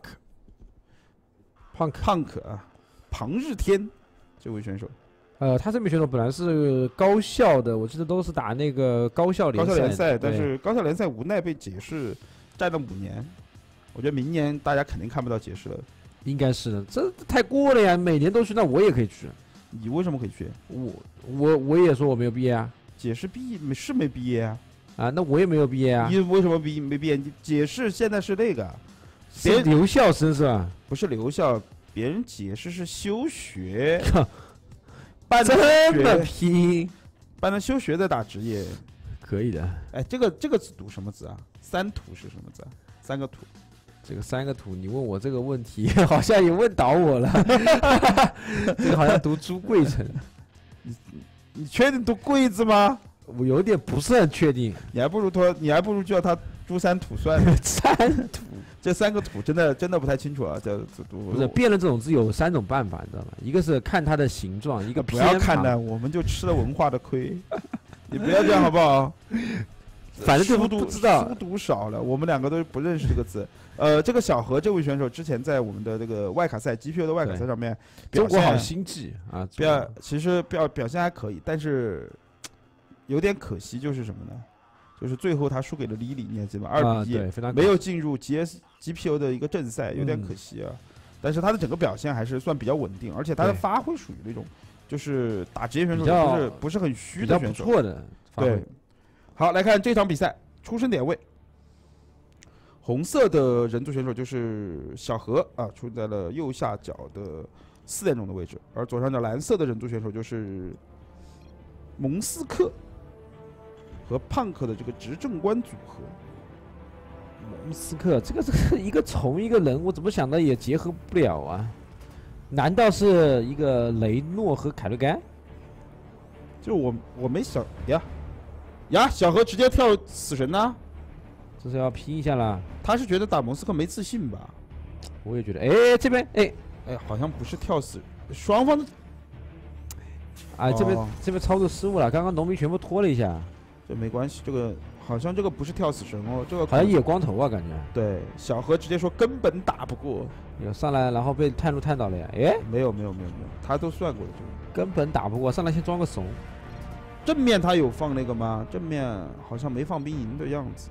啊，庞日天这位选手， 他这名选手本来是高校的，我记得都是打那个高校联赛， 但是高校联赛无奈被解释站了5年，我觉得明年大家肯定看不到解释了。 应该是的，这太过了呀！每年都去，那我也可以去。 你为什么可以去？ 我也说我没有毕业啊。 解释没毕业啊？ 啊，那我也没有毕业啊。 你为什么没毕业？解释现在是那个， 是留校生是吧？ 不是留校，别人解释是休学。 这么拼， 办了休学再打职业， 可以的。 哎，这个字读什么字啊？3土是什么字啊？3个土。 这个3个土，你问我这个问题，好像也问倒我了。这个好像读朱贵城。 你确定读贵字吗？ 我有点不是很确定。 你还不如叫他朱3土算了。 3土， 这3个土真的不太清楚啊。 不是辩论这种字有3种办法，你知道吗？一个是看它的形状，一个不要看的，我们就吃了文化的亏。你不要这样好不好？ 反正就不知道， 书读少了，我们2个都不认识这个字。这个小何这位选手之前在我们的这个外卡赛 GPO 的外卡赛上面， 中国好星际啊， 其实表现还可以，但是有点可惜，就是什么呢？就是最后他输给了李李，你还记得吗？2比1，没有进入 GPO 的一个正赛，有点可惜啊。但是他的整个表现还是算比较稳定，而且他的发挥属于那种就是打职业选手不是很虚的选手， 比较不错的。 对，好，来看这场比赛出生点位。红色的人族选手就是小何啊，出在了右下角的4点钟的位置，而左上角蓝色的人族选手就是蒙斯克和胖克的这个执政官组合。 蒙斯克这个一个虫一个人，我怎么想的也结合不了啊？难道是一个雷诺和凯瑞甘？ 就我没想呀，小何直接跳死神呐！ 这是要拼一下啦。 他是觉得打蒙斯克没自信吧？ 我也觉得，哎，这边，哎， 好像不是跳死，双方的， 啊，这边操作失误了，刚刚农民全部拖了一下。 这没关系，这个好像这个不是跳死神哦，这个好像野光头啊，感觉。 对，小何直接说根本打不过， 有上来然后被探路探到了呀？哎， 没有，他都算过的，这个根本打不过，上来先装个怂。 正面他有放那个吗？正面好像没放兵营的样子。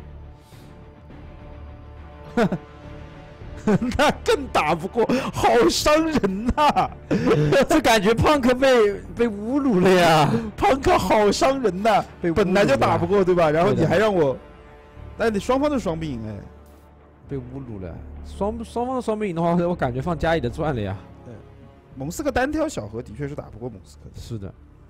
那更打不过，好伤人呐！ 这感觉胖克被侮辱了呀！ 胖克好伤人呐，本来就打不过对吧？然后你还让我，但你双方都双兵营哎， 被侮辱了。双方的双兵营的话，我感觉放加一的赚了呀。 对，蒙斯克单挑小何的确是打不过蒙斯克的。 是的，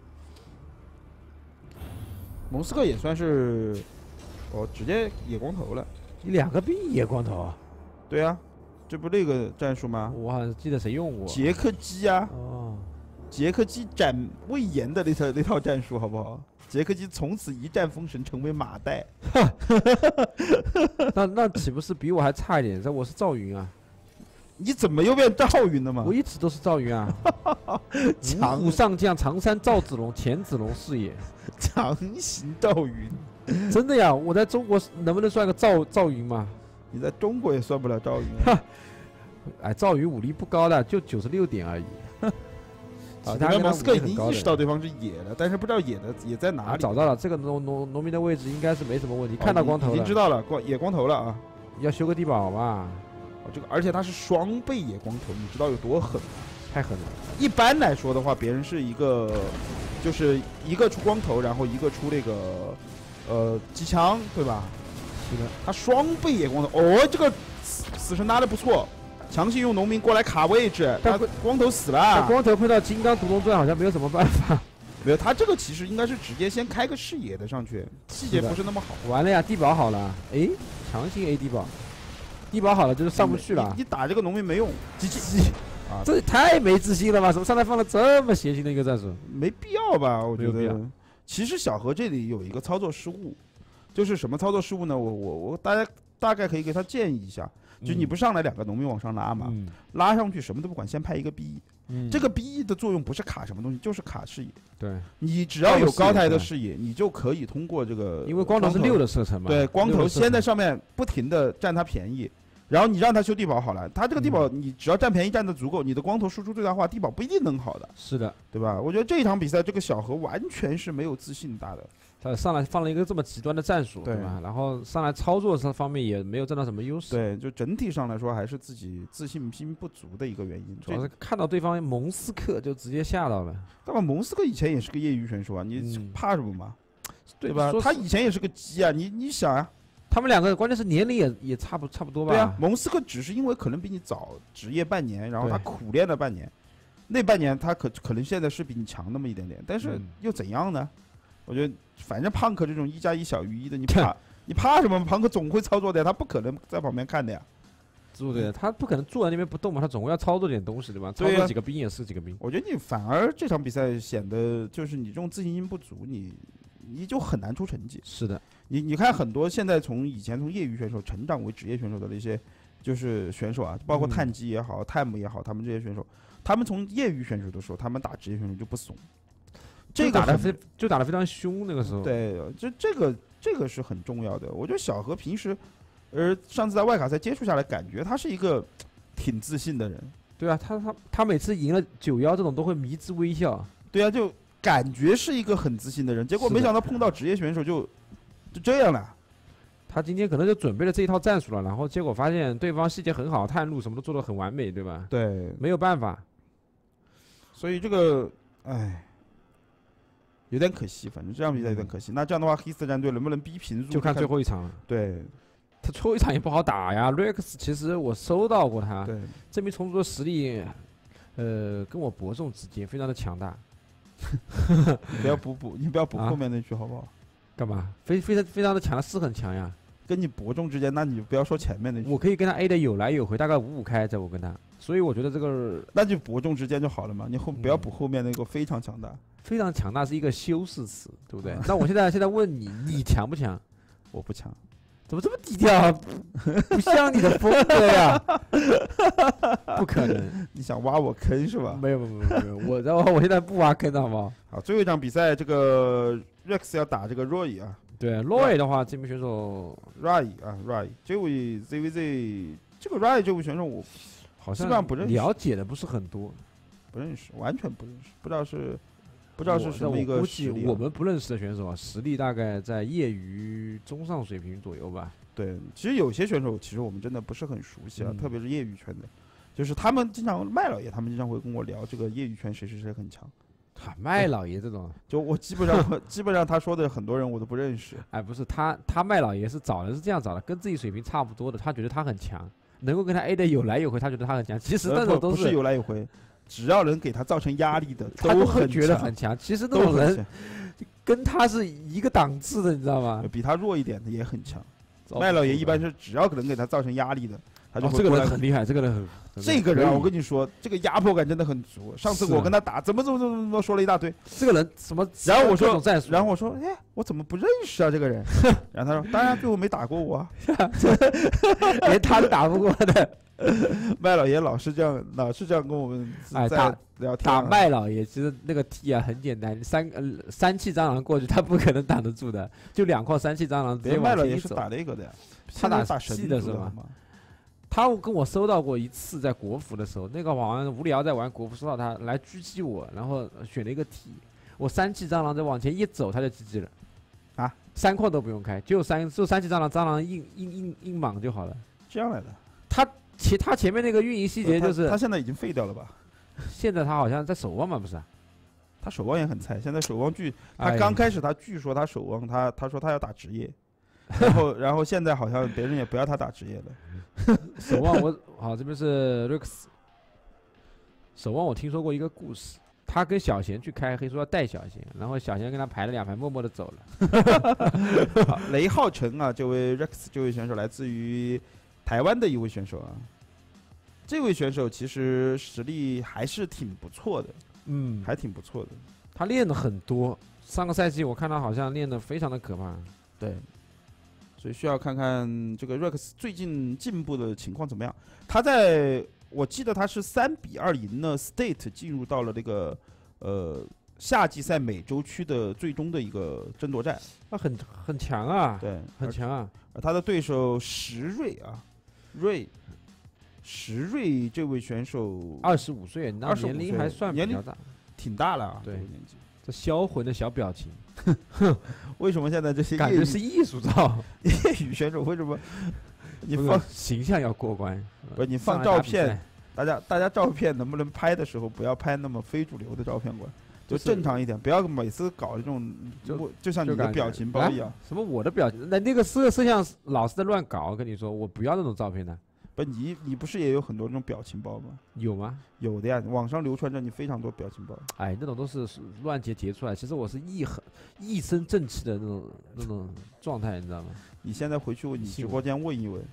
蒙斯克也算是，直接野光头了。 你2个兵野光头啊？ 对啊，这不那个战术吗？ 我好像记得谁用过。 杰克基啊，杰克基斩魏延的那套战术好不好？杰克基从此一战封神，成为马代。 那岂不是比我还差一点？我是赵云啊。 你怎么又变赵云了嘛？ 我一直都是赵云啊。 强五虎上将常山赵子龙，钱子龙是也。 强行赵云， 真的呀，我在中国能不能算个赵云嘛？ 你在中国也算不了赵云。 哎，赵云武力不高的，就96点而已。其他蒙斯克已经意识到到对方是野了，但是不知道野的野在哪里。 找到了，这个农民的位置应该是没什么问题。看到光头了， 已经知道了，野光头了啊！ 要修个地堡吧？ 这个而且他是双倍野光头，你知道有多狠吗？ 太狠了。 一般来说的话，别人是一个，就是一个出光头，然后一个出那个机枪，对吧？ 是的， 他双倍野光头，哦，这个死神拉的不错。强行用农民过来卡位置，但光头死了。 但光头碰到金刚独龙钻好像没有什么办法。 没有，他这个其实应该是直接先开个视野的上去，细节不是那么好。 完了呀，地堡好了，哎，强行 A 地堡，地堡好了就是上不去了。 你打这个农民没用，机啊， 这也太没自信了吧？怎么上来放了这么邪性的一个战术？ 没必要吧？我觉得。 没有必要。 其实小何这里有一个操作失误，就是什么操作失误呢？我大概可以给他建议一下。就你不上来2个农民往上拉嘛，拉上去什么都不管，先派一个 BE，这个 BE 的作用不是卡什么东西，就是卡视野。 对， 你只要有高台的视野，你就可以通过这个。 因为光头是6的射程嘛。 对，光头先在上面不停的占他便宜，然后你让他修地堡好了，他这个地堡你只要占便宜占的足够，你的光头输出最大化，地堡不一定能好的。 是的， 对吧？我觉得这一场比赛这个小何完全是没有自信打的。 他上来放了一个这么极端的战术，对吧？然后上来操作这方面也没有占到什么优势。 对，就整体上来说还是自己自信心不足的一个原因。 主要是看到对方蒙斯克就直接吓到了。 那么蒙斯克以前也是个业余选手啊，你怕什么嘛？对吧？ 对他以前也是个鸡啊，你想啊， 他们2个关键是年龄也差不多吧？ 对啊，蒙斯克只是因为可能比你早职业半年，然后他苦练了半年，那半年他可能现在是比你强那么一点点，但是又怎样呢？我觉得反正胖克这种1+1小于1的，你怕什么？胖克总会操作的呀，他不可能在旁边看的呀。 对，他不可能坐在那边不动嘛，他总要操作点东西对吧？操作几个兵也是几个兵。 我觉得你反而这场比赛显得就是你这种自信心不足，你就很难出成绩。 是的， 你看很多现在以前从业余选手成长为职业选手的那些就是选手啊，包括碳基也好、泰姆也好，他们这些选手，他们从业余选手的时候，他们打职业选手就不怂。这个打得非常凶，那个时候。 对，这个是很重要的。我觉得小何平时，上次在外卡赛接触下来，感觉他是一个挺自信的人。 对啊，他每次赢了91这种都会迷之微笑。 对啊，就感觉是一个很自信的人，结果没想到碰到职业选手就这样了。 他今天可能就准备了这一套战术了，然后结果发现对方细节很好，探路什么都做得很完美，对吧？ 对， 没有办法。 所以这个，唉。有点可惜，反正这场比赛有点可惜。那这样的话，黑色战队能不能逼平？ 就看最后一场了。 对， 他最后一场也不好打呀。Rex 其实我收到过他， 对， 这名虫族的实力，跟我伯仲之间，非常的强大。 你不要补后面那句好不好？ 干嘛？非常的强，是很强呀。 跟你伯仲之间，那你就不要说前面那句。 我可以跟他 A 的有来有回，大概5-5开，在我跟他，所以我觉得这个那就伯仲之间就好了嘛。你不要补后面那个非常强大。 非常强大是一个修饰词，对不对？那我现在问你，你强不强？ 我不强。 怎么这么低调啊？不像你的风格呀！不可能， 你想挖我坑是吧？ 没有，我现在不挖坑，好不好？ 好，最后一场比赛，这个 Rex 要打这个 Roy 啊。 对 Roy 的话，这名选手 Roy 啊 Roy 这位 ZVZ 这个 Roy 这位选手我好像基本上不认识， 了解的不是很多， 不认识，完全不认识，不知道是什么一个实力。 我们不认识的选手啊，实力大概在业余中上水平左右吧。 对，其实有些选手其实我们真的不是很熟悉啊，特别是业余圈的，就是他们经常麦老爷他们经常会跟我聊这个业余圈谁很强。 麦老爷这种， 就我基本上他说的很多人我都不认识。 哎，不是他麦老爷是找人是这样找的，跟自己水平差不多的，他觉得他很强，能够跟他 A 的有来有回，他觉得他很强。其实那种都不是有来有回，只要能给他造成压力的， 他都会觉得很强。其实那种人跟他是一个档次的，你知道吗？ 比他弱一点的也很强。麦老爷一般是只要能给他造成压力的， 他就会这个过来人很厉害，这个人很这个人啊， 可以我跟你说，这个压迫感真的很足。上次是啊我跟他打，怎么说了一大堆， 这个人什么， 然后我说各种战术， 然后我说，哎，我怎么不认识啊这个人？然后他说，当然最后没打过我啊。 连他都打不过的。 麦老爷老是这样跟我们在打聊天啊。 打麦老爷，其实那个 T 啊很简单，三气蟑螂过去他不可能挡得住的，就2块三气蟑螂直接别麦老爷是往前一走。 打那个的呀， 他打打神系的是吗族吗？ 他跟我收到过一次，在国服的时候，那个好像无聊在玩国服，收到他来狙击我，然后选了一个 T，我三气蟑螂再往前一走，他就 GG 了， 啊 ，3块都不用开，就三气蟑螂硬莽就好了。 这样来的。 他前面那个运营细节就是他现在已经废掉了吧？ 现在他好像在守望嘛，不是？ 他守望也很菜，现在守望他哎刚开始他据说他守望他说他要打职业，然后现在好像别人也不要他打职业了。 守望好，这边是 Rex。守望我听说过一个故事，他跟小贤去开黑，说要带小贤，然后小贤跟他排了2排，默默的走了。 好雷浩成啊，这位 Rex 这位选手来自于台湾的一位选手啊，这位选手其实实力还是挺不错的，还挺不错的。 他练的很多，上个赛季我看他好像练的非常的可怕。 对，所以需要看看这个 Rex 最近进步的情况怎么样。我记得他是3-2赢了 State， 进入到了这个夏季赛美洲区的最终的一个争夺战。 他很强啊， 对， 很强啊。 而他的对手石瑞啊，石瑞这位选手 25岁，那年龄还算比较大， 挺大了啊。 对， 这个年纪， 这销魂的小表情， 为什么现在这些感觉是艺术照？ 业余选手为什么你放形象要过关？ 不是你放照片，大家照片能不能拍的时候不要拍那么非主流的照片过来？就正常一点，不要每次搞这种就像你的表情包一样。 什么我的表情？那个摄像老是在乱搞，跟你说我不要那种照片的。 不，你不是也有很多这种表情包吗？ 有吗？ 有的呀，网上流传着你非常多表情包。 哎，那种都是乱截出来。其实我是一身正气的那种状态，你知道吗？ 你现在回去你直播间问一问。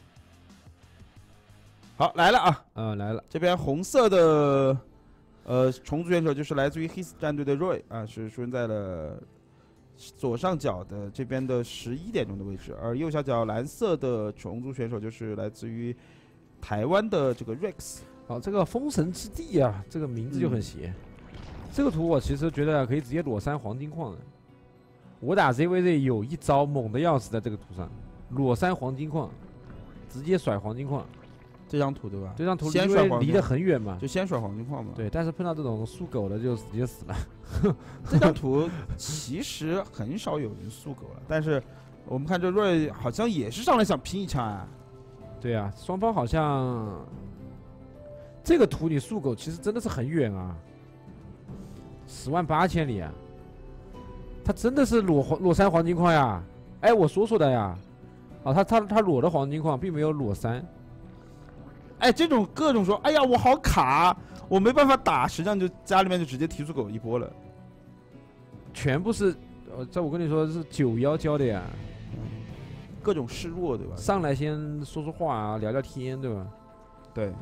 好，来了啊！ 来了。 这边红色的虫族选手就是来自于 His 战队的 Roy 啊，是出现在了左上角的这边的11点钟的位置，而右下角蓝色的虫族选手就是来自于台湾的这个 Rex。 好，这个封神之地啊，这个名字就很邪。这个图我其实觉得可以直接裸3黄金矿的。我打 ZVZ 有一招猛的要死，在这个图上裸3黄金矿，直接甩黄金矿。 这张图对吧？ 这张图因为离得很远嘛， 就先甩黄金矿嘛。 对，但是碰到这种速狗的就直接死了。 这张图其实很少有人速狗了，但是我们看这瑞好像也是上来想拼一枪啊。 对啊，双方好像这个图你速狗其实真的是很远啊，108000里啊，他真的是裸3黄金矿呀！哎，我说的呀，他裸的黄金矿并没有裸3。 哎，这种各种说，哎呀，我好卡，我没办法打，实际上就家里面就直接提速狗一波了， 全部是，这我跟你说是91教的呀， 各种示弱，对吧？ 上来先说说话啊，聊聊天，对吧？ 对。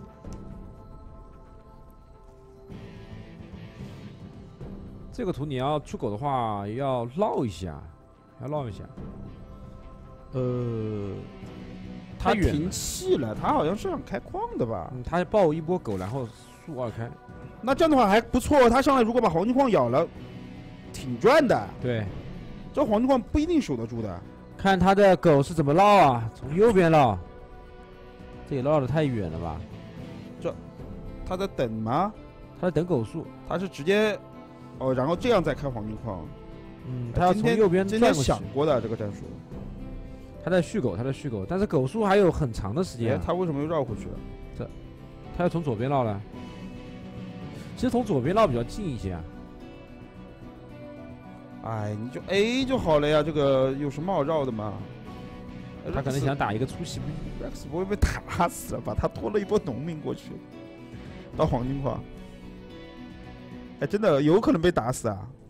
这个图你要出狗的话，要绕一下， 他停气了，他好像是想开矿的吧？ 他爆一波狗，然后速2开。 那这样的话还不错，他上来如果把黄金矿咬了，挺赚的。 对， 这黄金矿不一定守得住的。 看他的狗是怎么绕啊？从右边绕，这也绕得太远了吧？ 他在等吗？ 他在等狗速， 他是直接然后这样再开黄金矿。 他要从右边今天想过的这个战术。 他在续狗，但是狗速还有很长的时间。 他为什么又绕回去了？ 他要从左边绕了。其实从左边绕比较近一些啊。 哎，你就 A 就好了呀，这个有什么好绕的嘛？ 他可能想打一个出其不意。 Rex 不会被打死了吧？他拖了一波农民过去，到黄金矿。哎，真的有可能被打死啊！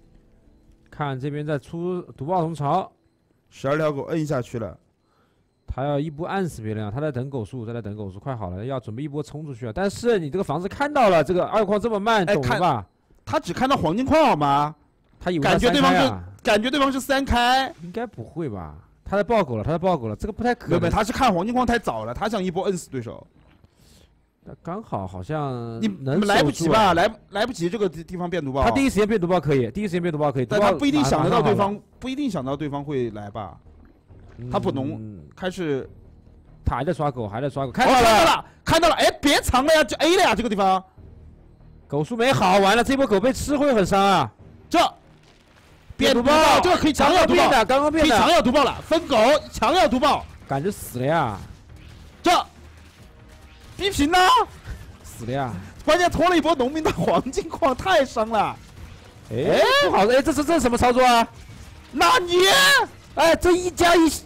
看这边在出毒爆虫巢， 12条狗摁下去了， 他要一波按死别人啊！他在等狗树，快好了，要准备一波冲出去啊！但是你这个房子看到了，这个二矿这么慢，懂了吧？ 他只看到黄金矿好吗？ 他以为感觉对方是3开， 应该不会吧？他在爆狗了，这个不太可能。 没有，他是看黄金矿太早了，他想一波摁死对手。 刚好好像你们来不及吧？来不及这个地方变毒爆。 他第一时间变毒爆可以， 但他不一定想得到对方，会来吧？他不能开始， 他还在刷狗， 看到了，哎，别藏了呀，就 A 了呀，这个地方。 狗树没好，完了，这波狗被吃会很伤啊。 这变毒爆，这个可以强要毒爆的，刚刚变的， 可以强要毒爆了，分狗强要毒爆， 感觉死了呀。 这逼平了， 死了呀！ 关键拖了一波农民的黄金矿，太伤了。 哎，不好，哎，这什么操作啊？ 那你， 哎，这1加1，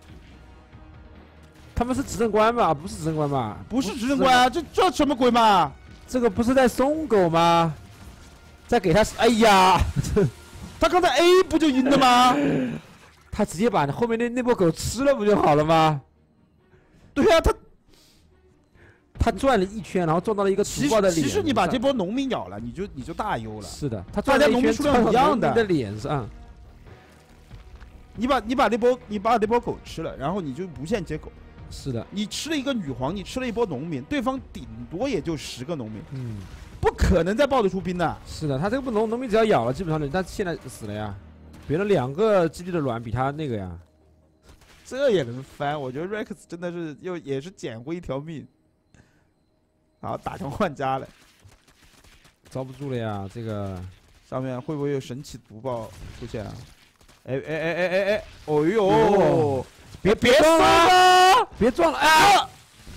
他们是执政官吧？不是执政官吧？ 不是执政官啊，这什么鬼嘛？ 这个不是在送狗吗？再给他，哎呀， 他刚才 A 不就赢了吗？ 他直接把后面那波狗吃了不就好了吗？ 对呀， 他转了一圈，然后撞到了一个毒爆的脸。 其实你把这波农民咬了，你就大优了。 是的，他转了一圈数量一样的脸上。 你把那波狗吃了，然后你就无限接狗。 是的， 你吃了一个女皇，你吃了一波农民，对方顶多也就10个农民，不可能再爆得出兵的。 是的，他这个农民只要咬了，基本上他现在死了呀。别人2个基地的卵比他那个呀， 这也能翻？我觉得 Rex 真的是也是捡回一条命。好，打成换家了， 遭不住了呀！这个上面会不会有神奇毒爆出现啊？哎，哦呦！别撞了，别撞了！啊！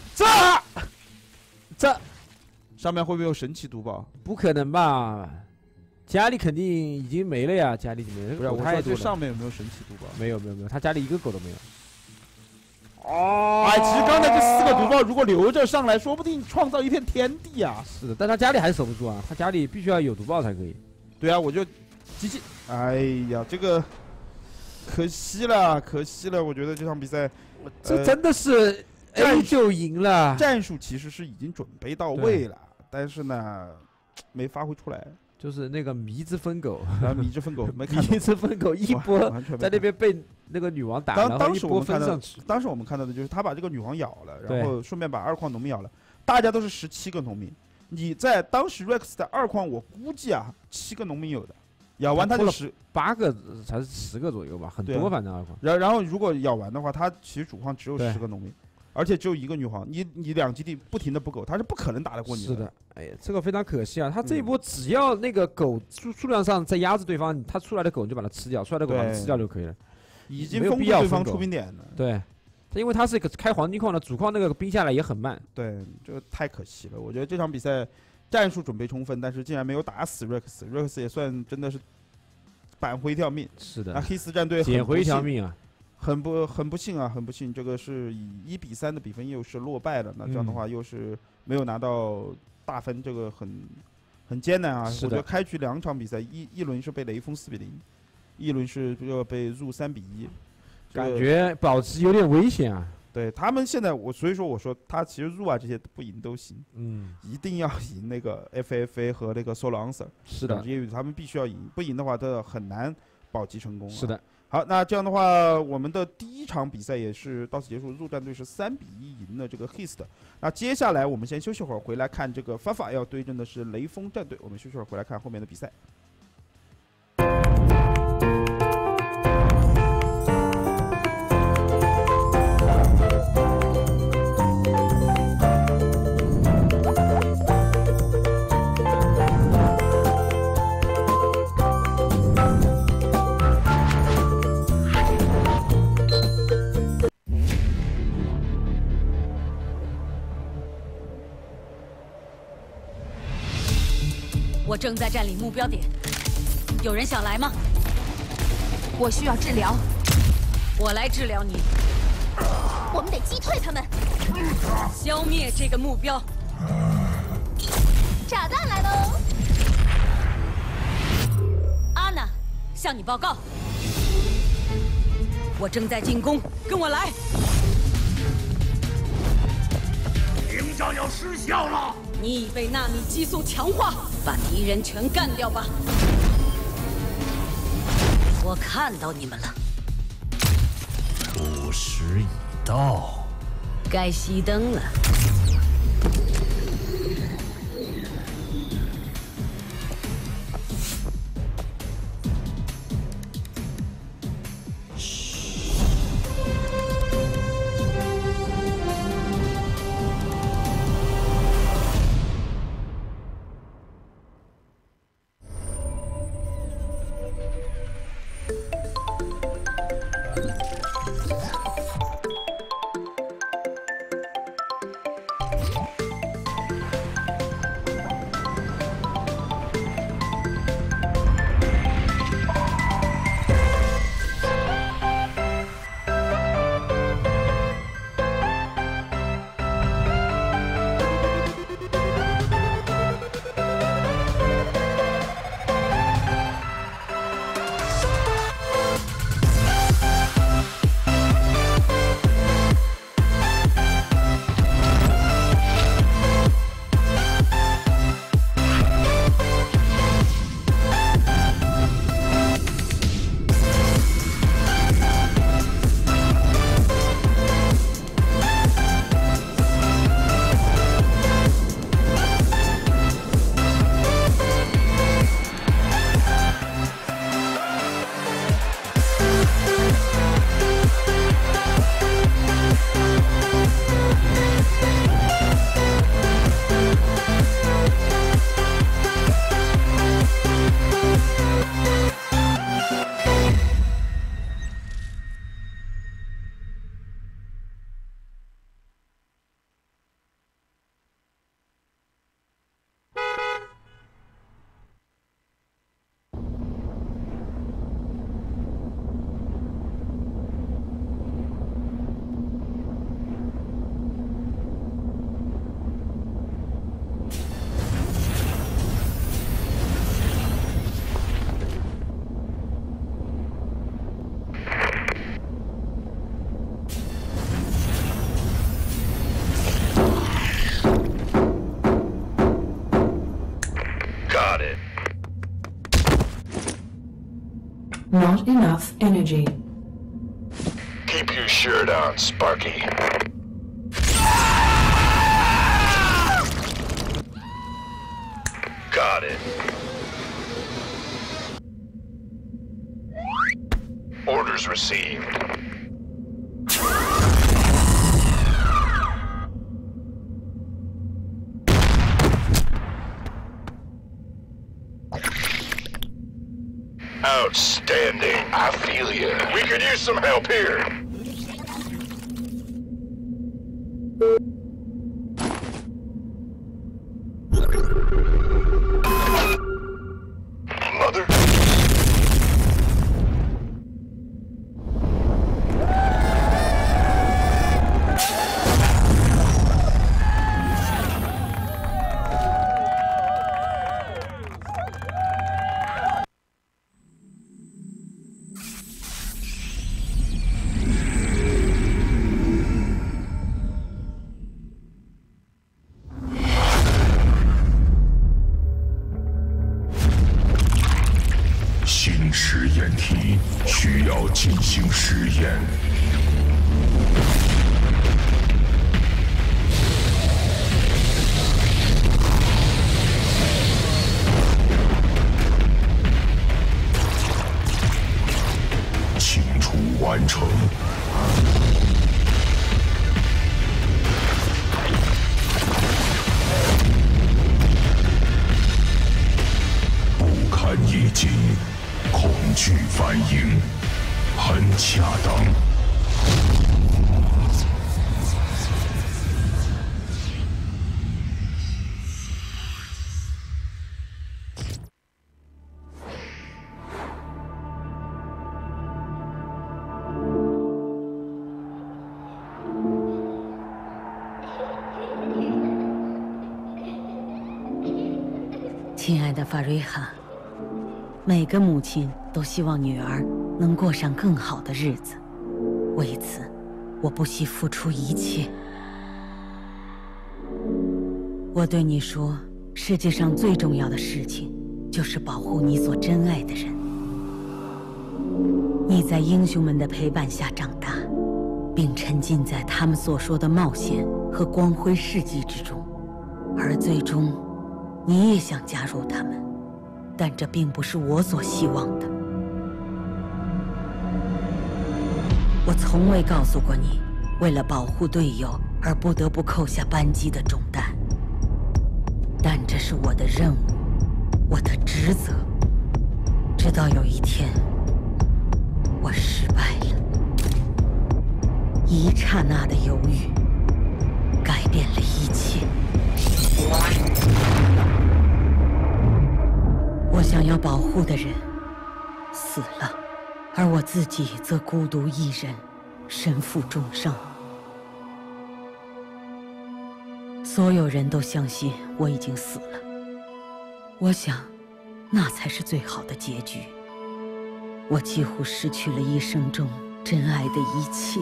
这上面会不会有神奇毒爆？ 不可能吧？家里肯定已经没了呀，家里没了。 不是，我说这上面有没有神奇毒爆？ 没有，他家里一个狗都没有。 哦，哎，其实刚才这4个毒爆如果留着上来，说不定创造一片天地啊！ 是的，但他家里还是守不住啊，他家里必须要有毒爆才可以。 对啊，我就机器，哎呀，这个可惜了，我觉得这场比赛， 这真的是 A 就赢了。 战术其实是已经准备到位了，但是呢，没发挥出来。 就是那个迷之疯狗， 迷之疯狗没看。 迷之疯狗一波在那边被那个女王打，然后一波分上去。 当时我们看到的就是他把这个女王咬了，然后顺便把2矿农民咬了。大家都是17个农民，你在当时 Rex 的2矿，我估计啊7个农民有的，咬完他就 8个才是10个左右吧，很多反正2矿。 然后如果咬完的话，他其实主矿只有10个农民。而且只有1个女皇，你2基地不停的补狗，他是不可能打得过你的。 是的，哎呀，这个非常可惜啊！他这一波只要那个狗数量上再压制对方，他出来的狗你就把它吃掉，出来的狗把它吃掉就可以了， 已经封住对方出兵点了。 对，因为他是开黄金矿的，主矿那个兵下来也很慢。 对，这个太可惜了。我觉得这场比赛战术准备充分，但是竟然没有打死 Rex 也算真的是扳回一条命。 是的， 那黑丝战队捡回一条命啊！ 很不幸啊，很不幸，这个是以1比3的比分又是落败了，那这样的话又是没有拿到大分，这个很艰难啊。我觉得开局2场比赛，一轮是被雷锋4比0，一轮是被入3比1， 感觉保级有点危险啊。 对他们现在所以说我说他其实入啊这些不赢都行，一定要赢那个 FFA 和那个 Solo Answer， 是的， 业余他们必须要赢，不赢的话他很难保级成功。 是的。 好，那这样的话，我们的第1场比赛也是到此结束。入战队是3比1赢了这个 Hist。那接下来我们先休息会儿，回来看这个法法要对阵的是雷锋战队。我们休息会儿回来看后面的比赛。 我正在占领目标点，有人想来吗？ 我需要治疗， 我来治疗你。 我们得击退他们， 消灭这个目标。 炸弹来喽！ 阿娜，向你报告，我正在进攻，跟我来。 即将要失效了。 你已被纳米激素强化，把敌人全干掉吧。我看到你们了。 午时已到， 该熄灯了。 Not enough energy. Keep your shirt on, Sparky. Got it. Orders received. Outstanding. I feel you. We could use some help here. Mother?新实验体需要进行实验。清除完成。不堪一击。恐惧反应很恰当。 亲爱的法瑞哈，每个母亲都希望女儿能过上更好的日子，为此，我不惜付出一切。 我对你说，世界上最重要的事情，就是保护你所珍爱的人。你在英雄们的陪伴下长大，并沉浸在他们所说的冒险和光辉事迹之中，而最终，你也想加入他们，但这并不是我所希望的。我从未告诉过你，为了保护队友而不得不扣下扳机的重担。但这是我的任务，我的职责。直到有一天，我失败了。一刹那的犹豫，改变了一切。我想要保护的人死了，而我自己则孤独一人，身负重伤。所有人都相信我已经死了，我想，那才是最好的结局。我几乎失去了一生中珍爱的一切，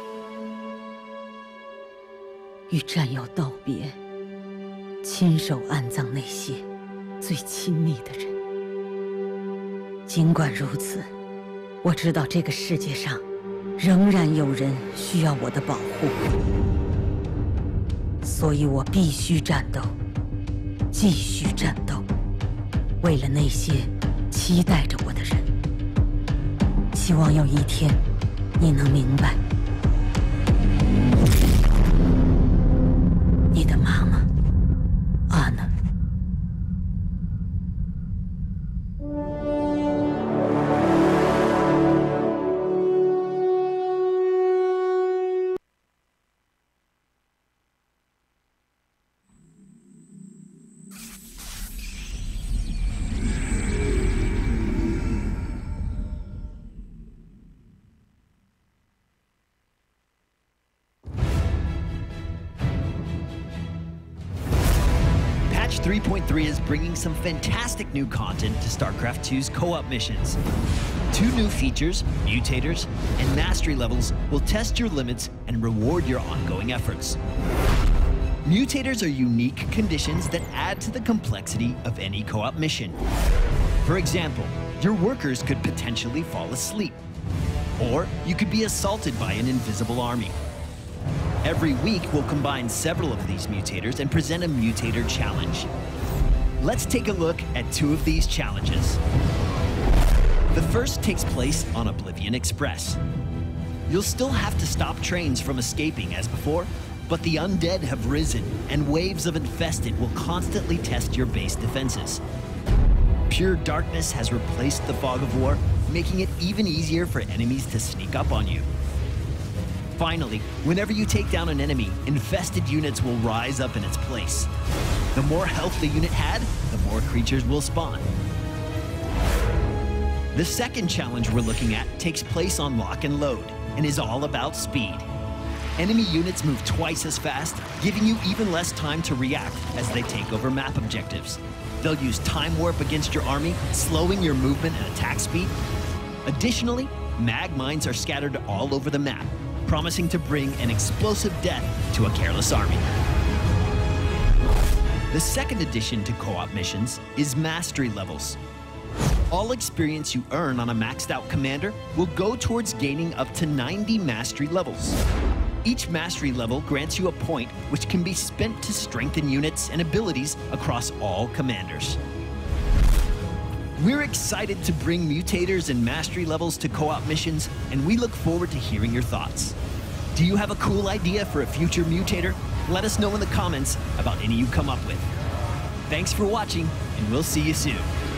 与战友道别，亲手安葬那些最亲密的人。尽管如此，我知道这个世界上仍然有人需要我的保护。所以我必须战斗，继续战斗，为了那些期待着我的人。希望有一天，你能明白。你的妈妈，安娜。 Patch 3.3 is bringing some fantastic new content to StarCraft 2's co-op missions. 2 new features, mutators, and mastery levels will test your limits and reward your ongoing efforts. Mutators are unique conditions that add to the complexity of any co-op mission. For example, your workers could potentially fall asleep, or you could be assaulted by an invisible army. Every week, we'll combine several of these mutators and present a mutator challenge. Let's take a look at 2 of these challenges. The first takes place on Oblivion Express. You'll still have to stop trains from escaping as before, but the undead have risen, and waves of infested will constantly test your base defenses. Pure darkness has replaced the fog of war, making it even easier for enemies to sneak up on you. Finally, whenever you take down an enemy, infested units will rise up in its place. The more health the unit had, the more creatures will spawn. The second challenge we're looking at takes place on Lock and Load, and is all about speed. Enemy units move twice as fast, giving you even less time to react as they take over map objectives. They'll use Time Warp against your army, slowing your movement and attack speed. Additionally, mag mines are scattered all over the map, promising to bring an explosive death to a careless army. The second addition to co-op missions is mastery levels. All experience you earn on a maxed out commander will go towards gaining up to 90 mastery levels. Each mastery level grants you a point which can be spent to strengthen units and abilities across all commanders. We're excited to bring mutators and mastery levels to co-op missions, and we look forward to hearing your thoughts. Do you have a cool idea for a future mutator? Let us know in the comments about any you come up with. Thanks for watching, and we'll see you soon.